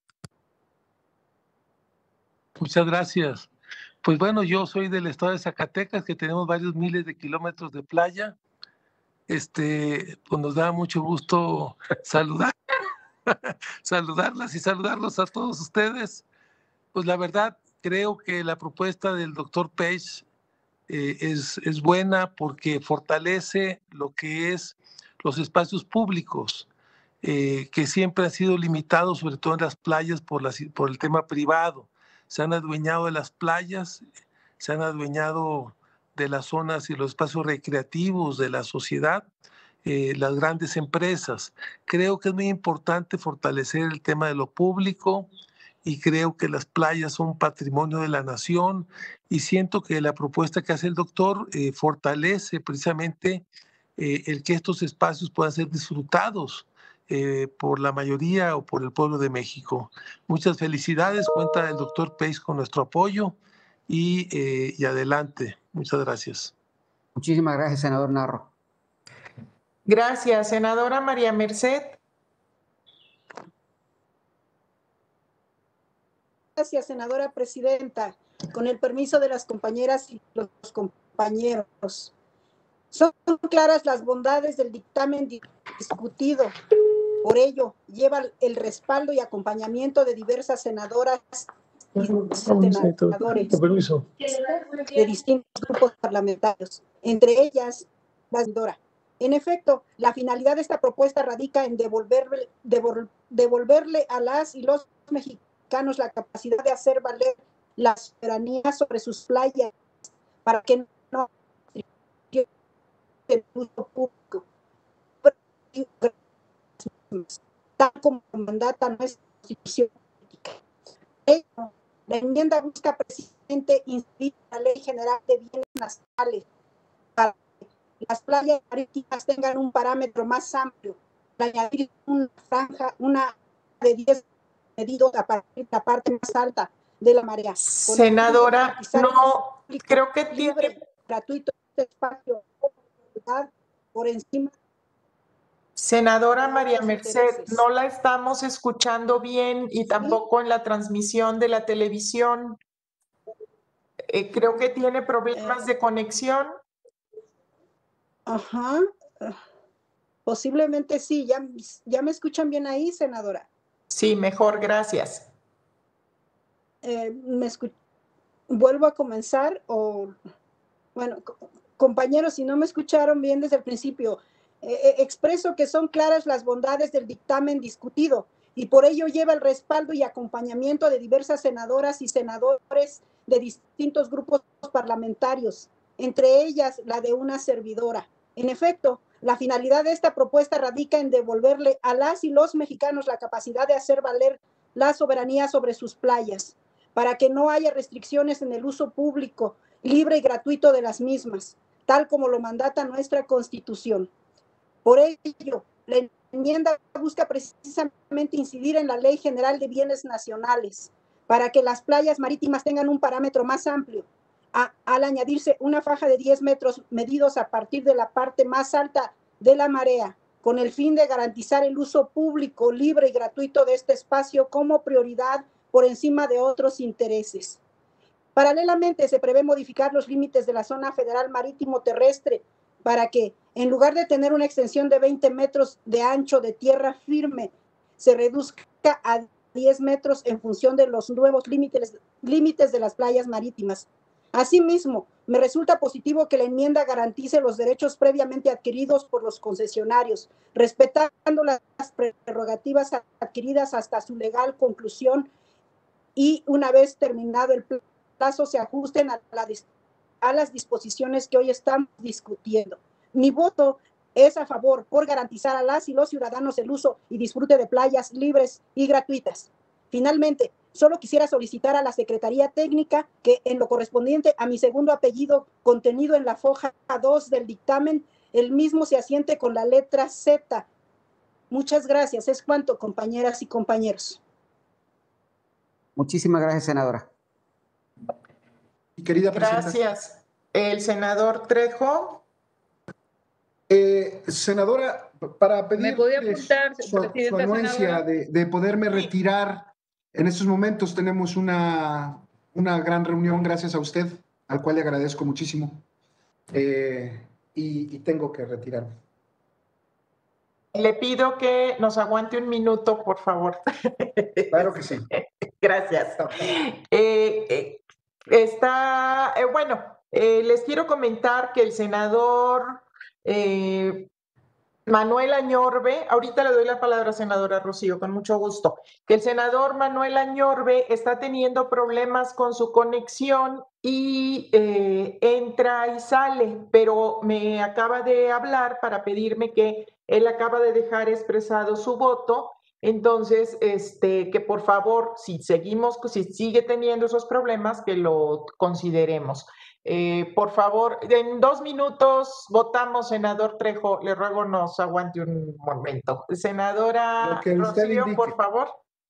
Muchas gracias. Pues bueno, yo soy del estado de Zacatecas, que tenemos varios miles de kilómetros de playa. Este, pues nos da mucho gusto saludar, saludarlas y saludarlos a todos ustedes. Pues la verdad, creo que la propuesta del doctor Pech eh, es, es buena porque fortalece lo que es los espacios públicos, eh, que siempre han sido limitados, sobre todo en las playas, por, las, por el tema privado. Se han adueñado de las playas, se han adueñado de las zonas y los espacios recreativos de la sociedad, eh, las grandes empresas. Creo que es muy importante fortalecer el tema de lo público y creo que las playas son patrimonio de la nación y siento que la propuesta que hace el doctor eh, fortalece precisamente eh, el que estos espacios puedan ser disfrutados eh, por la mayoría o por el pueblo de México. Muchas felicidades, cuenta el doctor Page con nuestro apoyo y, eh, y adelante. Muchas gracias. Muchísimas gracias, senador Narro. Gracias, senadora María Merced. Gracias, senadora presidenta. Con el permiso de las compañeras y los compañeros. Son claras las bondades del dictamen discutido. Por ello, lleva el respaldo y acompañamiento de diversas senadoras y senadores de distintos grupos parlamentarios, entre ellas la senadora. En efecto, la finalidad de esta propuesta radica en devolverle, devol, devolverle a las y los mexicanos la capacidad de hacer valer la soberanía sobre sus playas para que no el uso público, tal como mandata nuestra constitución política. La enmienda busca precisamente incidir en la Ley General de Bienes Nacionales para que las playas marítimas tengan un parámetro más amplio, para añadir una franja, una de diez medidos a partir de la parte más alta de la marea. Senadora, no, creo que libre, tiene... gratuito este espacio por encima. Senadora María Merced, no la estamos escuchando bien y tampoco en la transmisión de la televisión. Eh, creo que tiene problemas de conexión. Ajá. Posiblemente sí. ¿Ya, ya me escuchan bien ahí, senadora? Sí, mejor, gracias. Eh, ¿me escu- ¿Vuelvo a comenzar o...? Bueno, compañeros, si no me escucharon bien desde el principio, eh, expreso que son claras las bondades del dictamen discutido y por ello lleva el respaldo y acompañamiento de diversas senadoras y senadores de distintos grupos parlamentarios, entre ellas la de una servidora. En efecto, la finalidad de esta propuesta radica en devolverle a las y los mexicanos la capacidad de hacer valer la soberanía sobre sus playas, para que no haya restricciones en el uso público, libre y gratuito de las mismas, tal como lo mandata nuestra Constitución. Por ello, la enmienda busca precisamente incidir en la Ley General de Bienes Nacionales, para que las playas marítimas tengan un parámetro más amplio, a, al añadirse una faja de diez metros medidos a partir de la parte más alta de la marea, con el fin de garantizar el uso público, libre y gratuito de este espacio como prioridad por encima de otros intereses. Paralelamente, se prevé modificar los límites de la zona federal marítimo terrestre para que, en lugar de tener una extensión de veinte metros de ancho de tierra firme, se reduzca a diez metros en función de los nuevos límites, límites de las playas marítimas. Asimismo, me resulta positivo que la enmienda garantice los derechos previamente adquiridos por los concesionarios, respetando las prerrogativas adquiridas hasta su legal conclusión y, una vez terminado el plazo, plazo se ajusten a, la, a las disposiciones que hoy estamos discutiendo. Mi voto es a favor por garantizar a las y los ciudadanos el uso y disfrute de playas libres y gratuitas. Finalmente, solo quisiera solicitar a la Secretaría Técnica que en lo correspondiente a mi segundo apellido contenido en la foja dos del dictamen, el mismo se asiente con la letra Z. Muchas gracias. Es cuanto, compañeras y compañeros. Muchísimas gracias, senadora. Querida presidenta. Gracias. El senador Trejo. Eh, senadora, para pedir ¿Me podía apuntar, su, su anuencia de, de poderme retirar, en estos momentos tenemos una, una gran reunión gracias a usted, al cual le agradezco muchísimo, eh, y, y tengo que retirarme. Le pido que nos aguante un minuto, por favor. Claro que sí. Gracias. Eh, eh, está, eh, bueno, eh, les quiero comentar que el senador eh, Manuel Añorbe, ahorita le doy la palabra a senadora Rocío, con mucho gusto, que el senador Manuel Añorbe está teniendo problemas con su conexión y eh, entra y sale, pero me acaba de hablar para pedirme que él acaba de dejar expresado su voto Entonces, este, que por favor, si seguimos, si sigue teniendo esos problemas, que lo consideremos. Eh, por favor, en dos minutos votamos, senador Trejo. Le ruego nos aguante un momento. Senadora Rocío, por favor.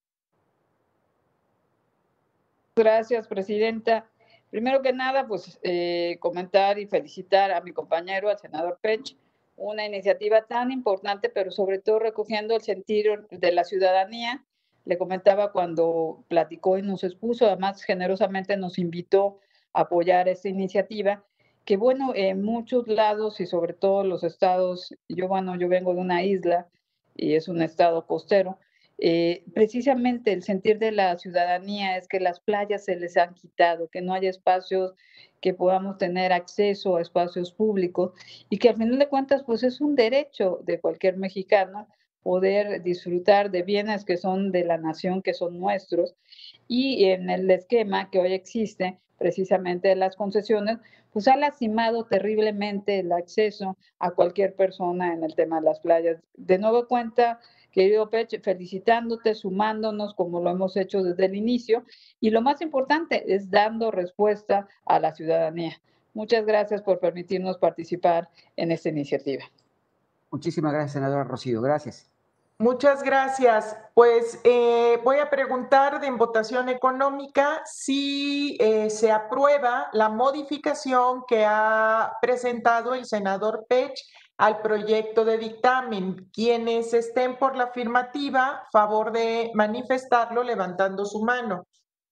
Gracias, presidenta. Primero que nada, pues eh, comentar y felicitar a mi compañero, al senador Pech, una iniciativa tan importante, pero sobre todo recogiendo el sentido de la ciudadanía. Le comentaba cuando platicó y nos expuso, además generosamente nos invitó a apoyar esta iniciativa, que bueno, en muchos lados y sobre todo los estados, yo bueno, yo vengo de una isla y es un estado costero, Eh, precisamente el sentir de la ciudadanía es que las playas se les han quitado, que no hay espacios que podamos tener acceso a espacios públicos y que al final de cuentas pues es un derecho de cualquier mexicano poder disfrutar de bienes que son de la nación, que son nuestros, y en el esquema que hoy existe precisamente de las concesiones, pues ha lastimado terriblemente el acceso a cualquier persona en el tema de las playas. De nuevo cuenta, querido Pech, felicitándote, sumándonos como lo hemos hecho desde el inicio y lo más importante es dando respuesta a la ciudadanía. Muchas gracias por permitirnos participar en esta iniciativa. Muchísimas gracias, senadora Rocío. Gracias. Muchas gracias. Pues eh, voy a preguntar de en votación económica si eh, se aprueba la modificación que ha presentado el senador Pech al proyecto de dictamen. Quienes estén por la afirmativa, favor de manifestarlo levantando su mano.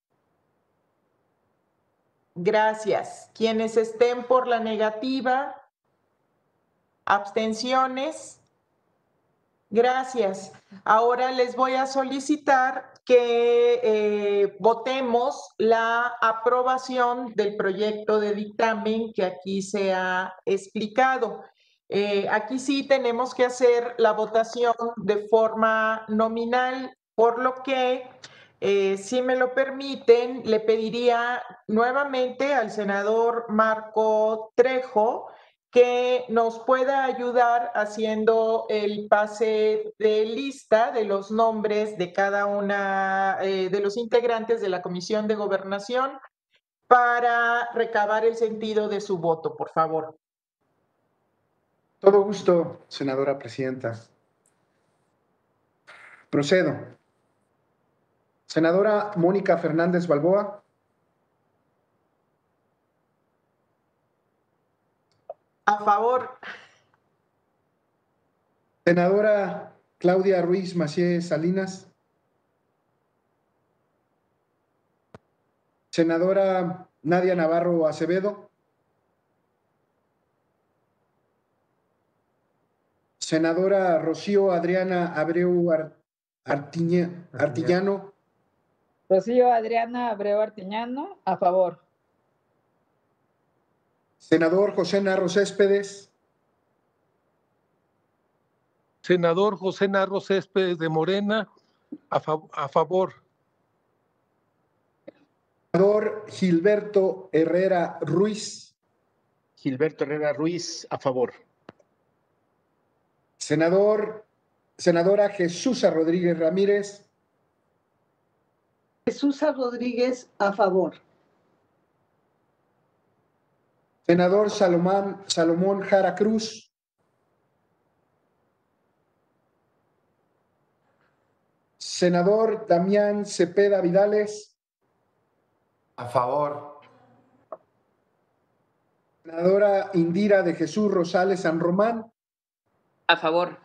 Gracias. Quienes estén por la negativa, abstenciones. Gracias. Ahora les voy a solicitar que eh, votemos la aprobación del proyecto de dictamen que aquí se ha explicado. Eh, aquí sí tenemos que hacer la votación de forma nominal, por lo que, eh, si me lo permiten, le pediría nuevamente al senador Marco Trejo que nos pueda ayudar haciendo el pase de lista de los nombres de cada una eh, de los integrantes de la Comisión de Gobernación para recabar el sentido de su voto, por favor. Todo gusto, senadora presidenta. Procedo. Senadora Mónica Fernández Balboa. A favor. Senadora Claudia Ruiz Macié Salinas. Senadora Nadia Navarro Acevedo. Senadora Rocío Adriana Abreu Artiña, Artillano. Rocío Adriana Abreu Artillano, a favor. Senador José Narro Céspedes. Senador José Narro Céspedes de Morena, a, fa a favor. Senador Gilberto Herrera Ruiz. Gilberto Herrera Ruiz, a favor. Senador, senadora Jesús Rodríguez Ramírez. Jesús Rodríguez, a favor. Senador Salomón, Salomón Jara Cruz. Senador Damián Cepeda Vidales. A favor. Senadora Indira de Jesús Rosales San Román. A favor.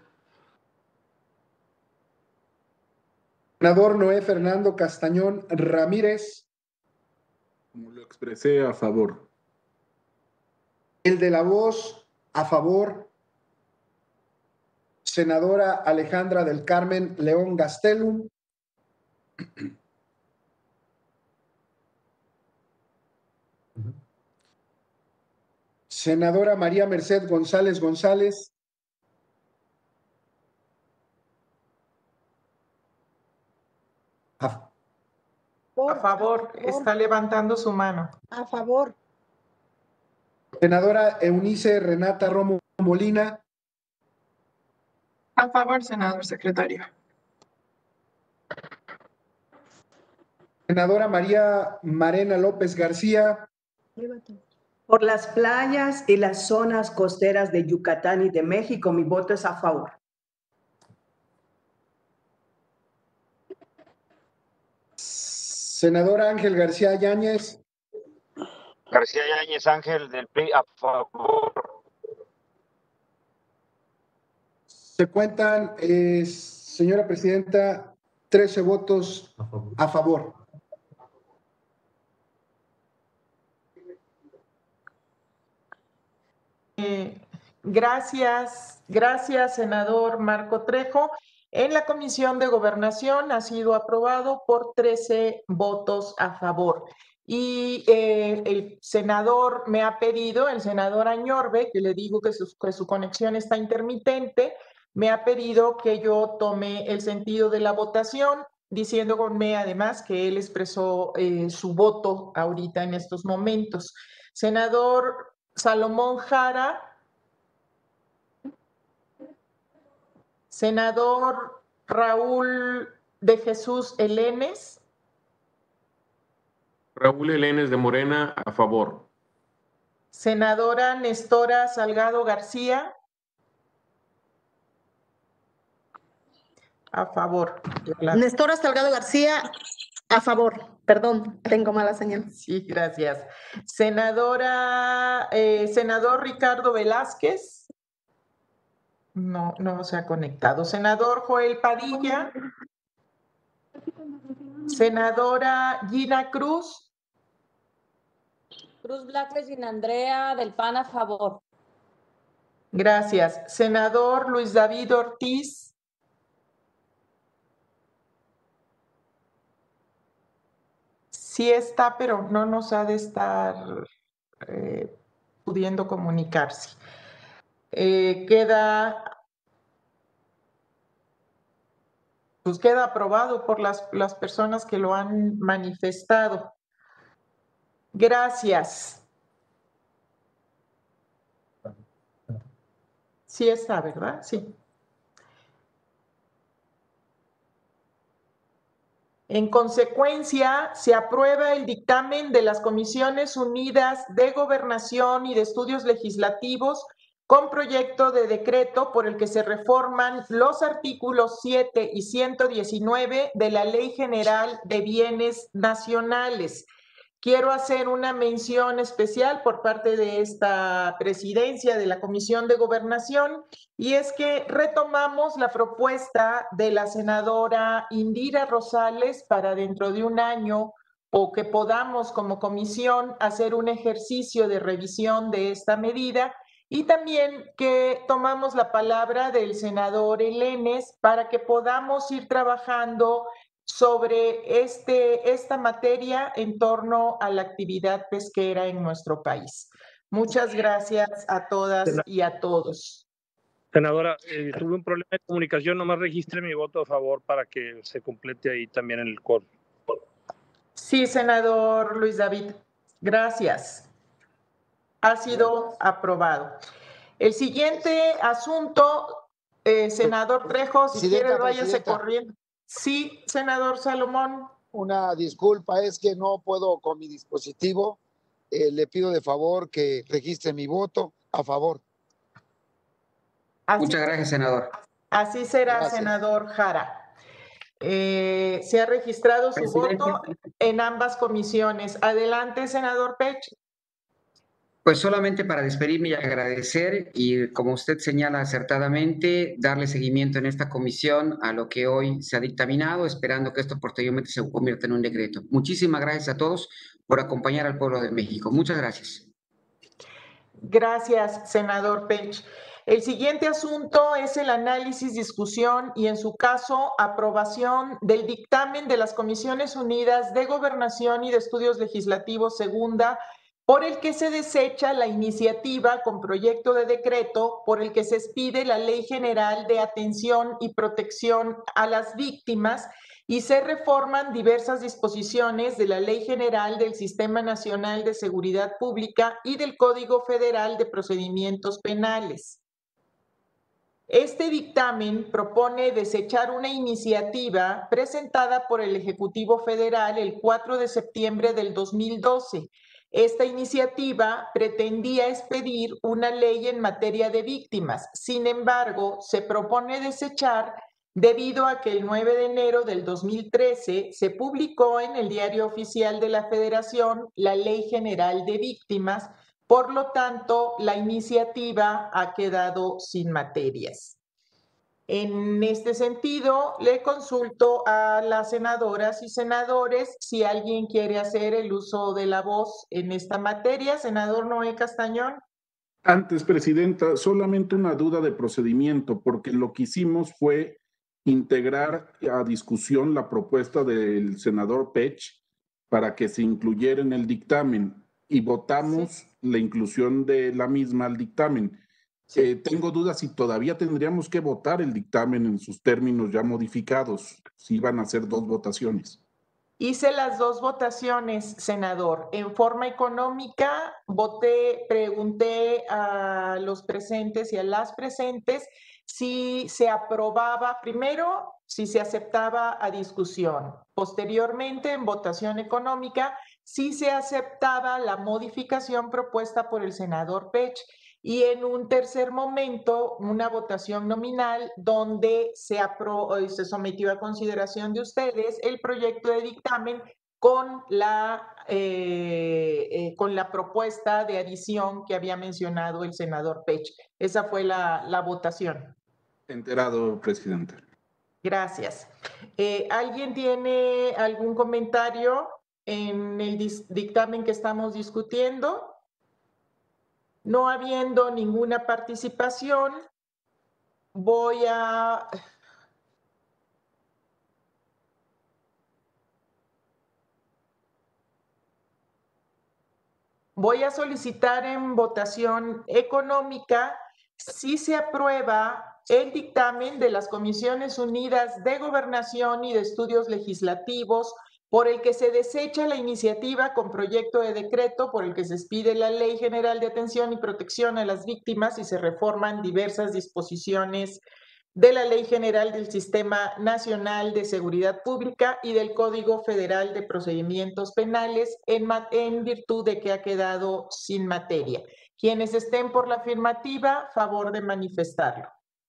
Senador Noé Fernando Castañón Ramírez. Como lo expresé, a favor. El de la voz, a favor. Senadora Alejandra del Carmen León Gastelum. Senadora María Merced González González. A, a favor, está levantando su mano. A favor. Senadora Eunice Renata Romo Molina. A favor, senador secretario. Senadora María Marena López García. Por las playas y las zonas costeras de Yucatán y de México, mi voto es a favor. Senadora Ángel García Yáñez. García Yáñez Ángel del P R I, a favor. Se cuentan, eh, señora presidenta, trece votos a favor. Eh, gracias, gracias, senador Marco Trejo. En la Comisión de Gobernación ha sido aprobado por trece votos a favor. Y eh, el senador me ha pedido, el senador Añorbe, que le digo que su, que su conexión está intermitente, me ha pedido que yo tome el sentido de la votación, diciéndome además que él expresó eh, su voto ahorita en estos momentos. Senador Salomón Jara. Senador Raúl de Jesús Elenes. Raúl Elenes de Morena, a favor. Senadora Nestora Salgado García. A favor. Nestora Salgado García, a favor. Perdón, tengo mala señal. Sí, gracias. Senadora, eh, senador Ricardo Velázquez. No, no se ha conectado. Senador Joel Padilla. Senadora Gina Cruz. Cruz Blackles y Andrea del P A N a favor. Gracias. Senador Luis David Ortiz. Sí está, pero no nos ha de estar eh, pudiendo comunicarse. Eh, queda, pues queda aprobado por las, las personas que lo han manifestado. Gracias. Sí está, ¿verdad? Sí. En consecuencia, se aprueba el dictamen de las Comisiones Unidas de Gobernación y de Estudios Legislativos con proyecto de decreto por el que se reforman los artículos siete y ciento diecinueve de la Ley General de Bienes Nacionales. Quiero hacer una mención especial por parte de esta presidencia de la Comisión de Gobernación, y es que retomamos la propuesta de la senadora Indira Rosales para dentro de un año, o que podamos como comisión hacer un ejercicio de revisión de esta medida, y también que tomamos la palabra del senador Elenes para que podamos ir trabajando sobre este, esta materia en torno a la actividad pesquera en nuestro país. Muchas gracias a todas y a todos. Senadora, eh, tuve un problema de comunicación, nomás registre mi voto a favor para que se complete ahí también en el coro. Sí, senador Luis David, gracias. Ha sido aprobado. El siguiente asunto, eh, senador Trejo, si quiere váyase corriendo. Sí, senador Salomón. Una disculpa, es que no puedo con mi dispositivo. Eh, le pido de favor que registre mi voto a favor. Así, muchas gracias, senador. Así será, gracias. Senador Jara. Eh, se ha registrado su Presidente. voto en ambas comisiones. Adelante, senador Pech. Pues solamente para despedirme y agradecer, y como usted señala acertadamente, darle seguimiento en esta comisión a lo que hoy se ha dictaminado, esperando que esto posteriormente se convierta en un decreto. Muchísimas gracias a todos por acompañar al pueblo de México. Muchas gracias. Gracias, senador Pech. El siguiente asunto es el análisis, discusión y, en su caso, aprobación del dictamen de las Comisiones Unidas de Gobernación y de Estudios Legislativos Segunda, por el que se desecha la iniciativa con proyecto de decreto por el que se expide la Ley General de Atención y Protección a las Víctimas y se reforman diversas disposiciones de la Ley General del Sistema Nacional de Seguridad Pública y del Código Federal de Procedimientos Penales. Este dictamen propone desechar una iniciativa presentada por el Ejecutivo Federal el cuatro de septiembre del dos mil doce. Esta iniciativa pretendía expedir una ley en materia de víctimas. Sin embargo, se propone desechar debido a que el nueve de enero del dos mil trece se publicó en el Diario Oficial de la Federación la Ley General de Víctimas. Por lo tanto, la iniciativa ha quedado sin materias. En este sentido, le consulto a las senadoras y senadores si alguien quiere hacer el uso de la voz en esta materia. Senador Noé Castañón. Antes, Presidenta, solamente una duda de procedimiento, porque lo que hicimos fue integrar a discusión la propuesta del senador Pech para que se incluyera en el dictamen y votamos sí. la inclusión de la misma al dictamen. Sí. Eh, tengo dudas si todavía tendríamos que votar el dictamen en sus términos ya modificados, si van a ser dos votaciones. Hice las dos votaciones, senador. En forma económica, voté, pregunté a los presentes y a las presentes si se aprobaba, primero, si se aceptaba a discusión. Posteriormente, en votación económica, si se aceptaba la modificación propuesta por el senador Pech. Y en un tercer momento, una votación nominal donde se, aprobó, se sometió a consideración de ustedes el proyecto de dictamen con la, eh, eh, con la propuesta de adición que había mencionado el senador Pech. Esa fue la, la votación. Enterado, presidente. Gracias. Eh, ¿Alguien tiene algún comentario en el dictamen que estamos discutiendo? No habiendo ninguna participación, voy a... Voy a solicitar en votación económica si se aprueba el dictamen de las Comisiones Unidas de Gobernación y de Estudios Legislativos por el que se desecha la iniciativa con proyecto de decreto por el que se expide la Ley General de Atención y Protección a las Víctimas y se reforman diversas disposiciones de la Ley General del Sistema Nacional de Seguridad Pública y del Código Federal de Procedimientos Penales en, en virtud de que ha quedado sin materia. Quienes estén por la afirmativa, favor de manifestarlo.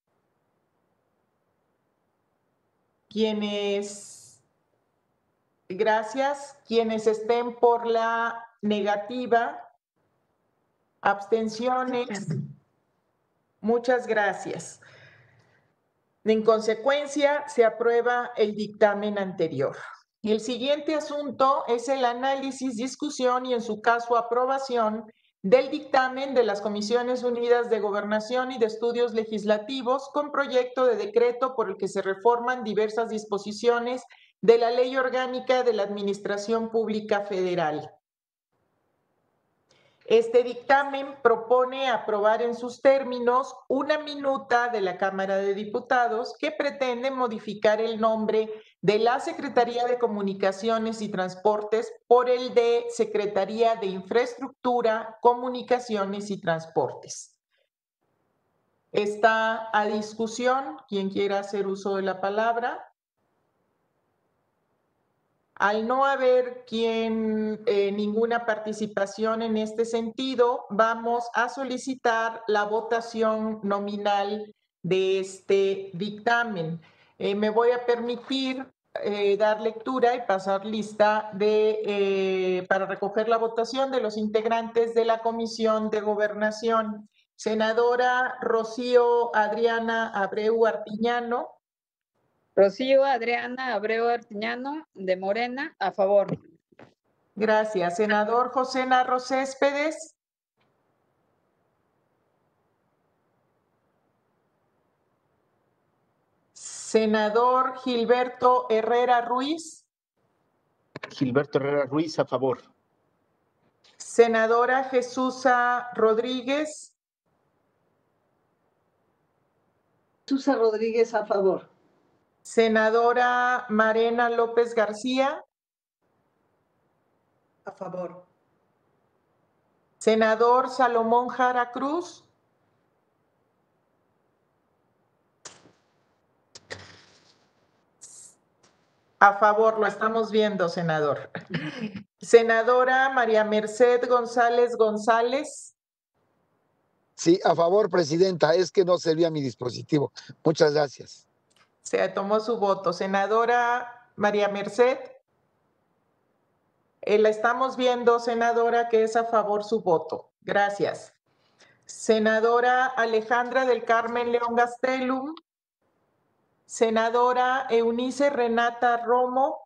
Quienes... Gracias. Quienes estén por la negativa, abstenciones. Muchas gracias. En consecuencia, se aprueba el dictamen anterior. El siguiente asunto es el análisis, discusión y, en su caso, aprobación del dictamen de las Comisiones Unidas de Gobernación y de Estudios Legislativos con proyecto de decreto por el que se reforman diversas disposiciones de la Ley Orgánica de la Administración Pública Federal. Este dictamen propone aprobar en sus términos una minuta de la Cámara de Diputados que pretende modificar el nombre de la Secretaría de Comunicaciones y Transportes por el de Secretaría de Infraestructura, Comunicaciones y Transportes. Está a discusión. ¿Quién quiera hacer uso de la palabra? Al no haber quien, eh, ninguna participación en este sentido, vamos a solicitar la votación nominal de este dictamen. Eh, me voy a permitir eh, dar lectura y pasar lista de, eh, para recoger la votación de los integrantes de la Comisión de Gobernación. Senadora Rocío Adriana Abreu Artiñano. Rocío Adriana Abreu Artiñano, de Morena, a favor. Gracias. Senador José Narro Céspedes. Senador Gilberto Herrera Ruiz. Gilberto Herrera Ruiz, a favor. Senadora Jesusa Rodríguez. Jesusa Rodríguez, a favor. Senadora Marena López García. A favor. Senador Salomón Jara Cruz. A favor, lo estamos viendo, senador. Senadora María Merced González González. Sí, a favor, presidenta. Es que no servía mi dispositivo. Muchas gracias. Se tomó su voto. Senadora María Merced. Eh, la estamos viendo, senadora, que es a favor su voto. Gracias. Senadora Alejandra del Carmen León Gastelum. Senadora Eunice Renata Romo.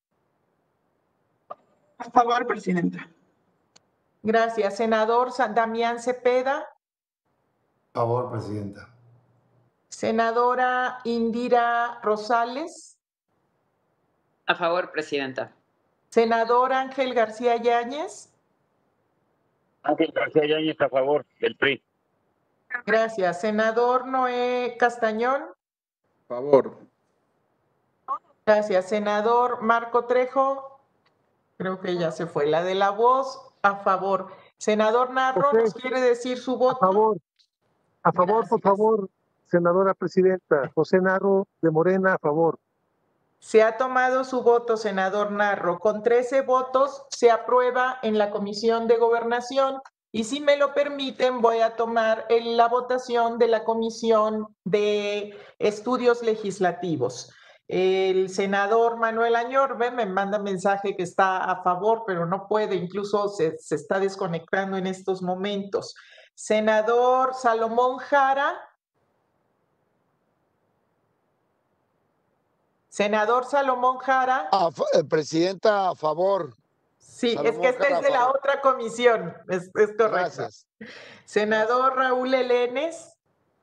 A favor, presidenta. Gracias. Senador San Damián Cepeda. A favor, presidenta. Senadora Indira Rosales. A favor, presidenta. Senador Ángel García Yáñez. Ángel García Yáñez, a favor, del P R I. Gracias. Senador Noé Castañón. A favor. Gracias. Senador Marco Trejo. Creo que ya se fue. La de la voz, a favor. Senador Narro, José, ¿nos quiere decir su voto? A favor. A favor, Gracias. por favor, senadora presidenta. José Narro, de Morena, a favor. Se ha tomado su voto, senador Narro. Con trece votos se aprueba en la Comisión de Gobernación y si me lo permiten voy a tomar en la votación de la Comisión de Estudios Legislativos. El senador Manuel Añorbe me manda mensaje que está a favor, pero no puede, incluso se, se está desconectando en estos momentos. Senador Salomón Jara. Senador Salomón Jara. A, presidenta, a favor. Sí, Salomón es que esta Jara, es de la otra comisión, es, es correcto. Gracias. Senador Raúl Elenes.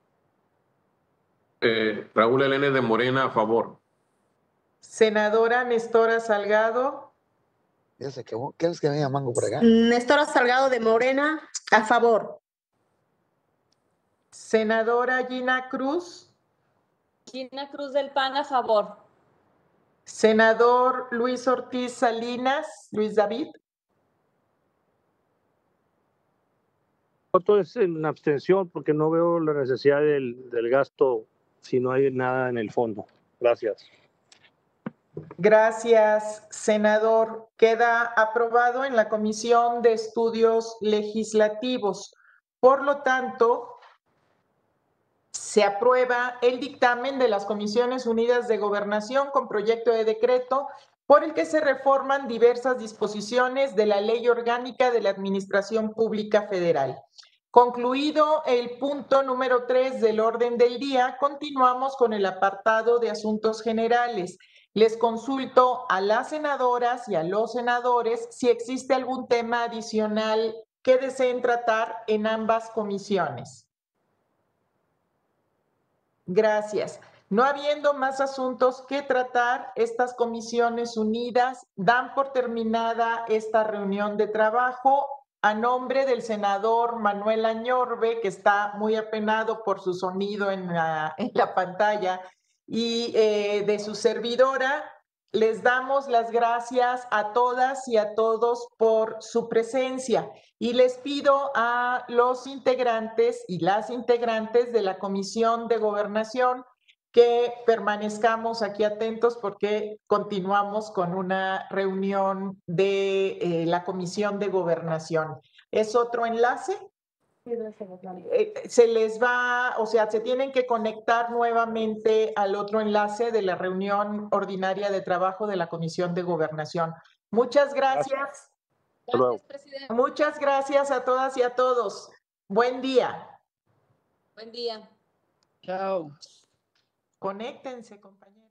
Eh, Raúl Elenes de Morena, a favor. Senadora Nestora Salgado. Ya se quedó. ¿Qué es que venga Mango por acá? Nestora Salgado de Morena, a favor. Senadora Gina Cruz. Gina Cruz del P A N, a favor. Senador Luis Ortiz Salinas, Luis David. Voto es en abstención porque no veo la necesidad del, del gasto si no hay nada en el fondo. Gracias. Gracias, senador. Queda aprobado en la Comisión de Estudios Legislativos. Por lo tanto, se aprueba el dictamen de las Comisiones Unidas de Gobernación con proyecto de decreto por el que se reforman diversas disposiciones de la Ley Orgánica de la Administración Pública Federal. Concluido el punto número tres del orden del día, continuamos con el apartado de asuntos generales. Les consulto a las senadoras y a los senadores si existe algún tema adicional que deseen tratar en ambas comisiones. Gracias. No habiendo más asuntos que tratar, estas comisiones unidas dan por terminada esta reunión de trabajo. A nombre del senador Manuel Añorbe, que está muy apenado por su sonido en la, en la pantalla, y eh, de su servidora, les damos las gracias a todas y a todos por su presencia y les pido a los integrantes y las integrantes de la Comisión de Gobernación que permanezcamos aquí atentos porque continuamos con una reunión de eh, la Comisión de Gobernación. ¿Es otro enlace? Eh, se les va, o sea, se tienen que conectar nuevamente al otro enlace de la reunión ordinaria de trabajo de la Comisión de Gobernación. Muchas gracias. Gracias, presidente. Muchas gracias a todas y a todos. Buen día. Buen día. Chao. Conéctense, compañeros.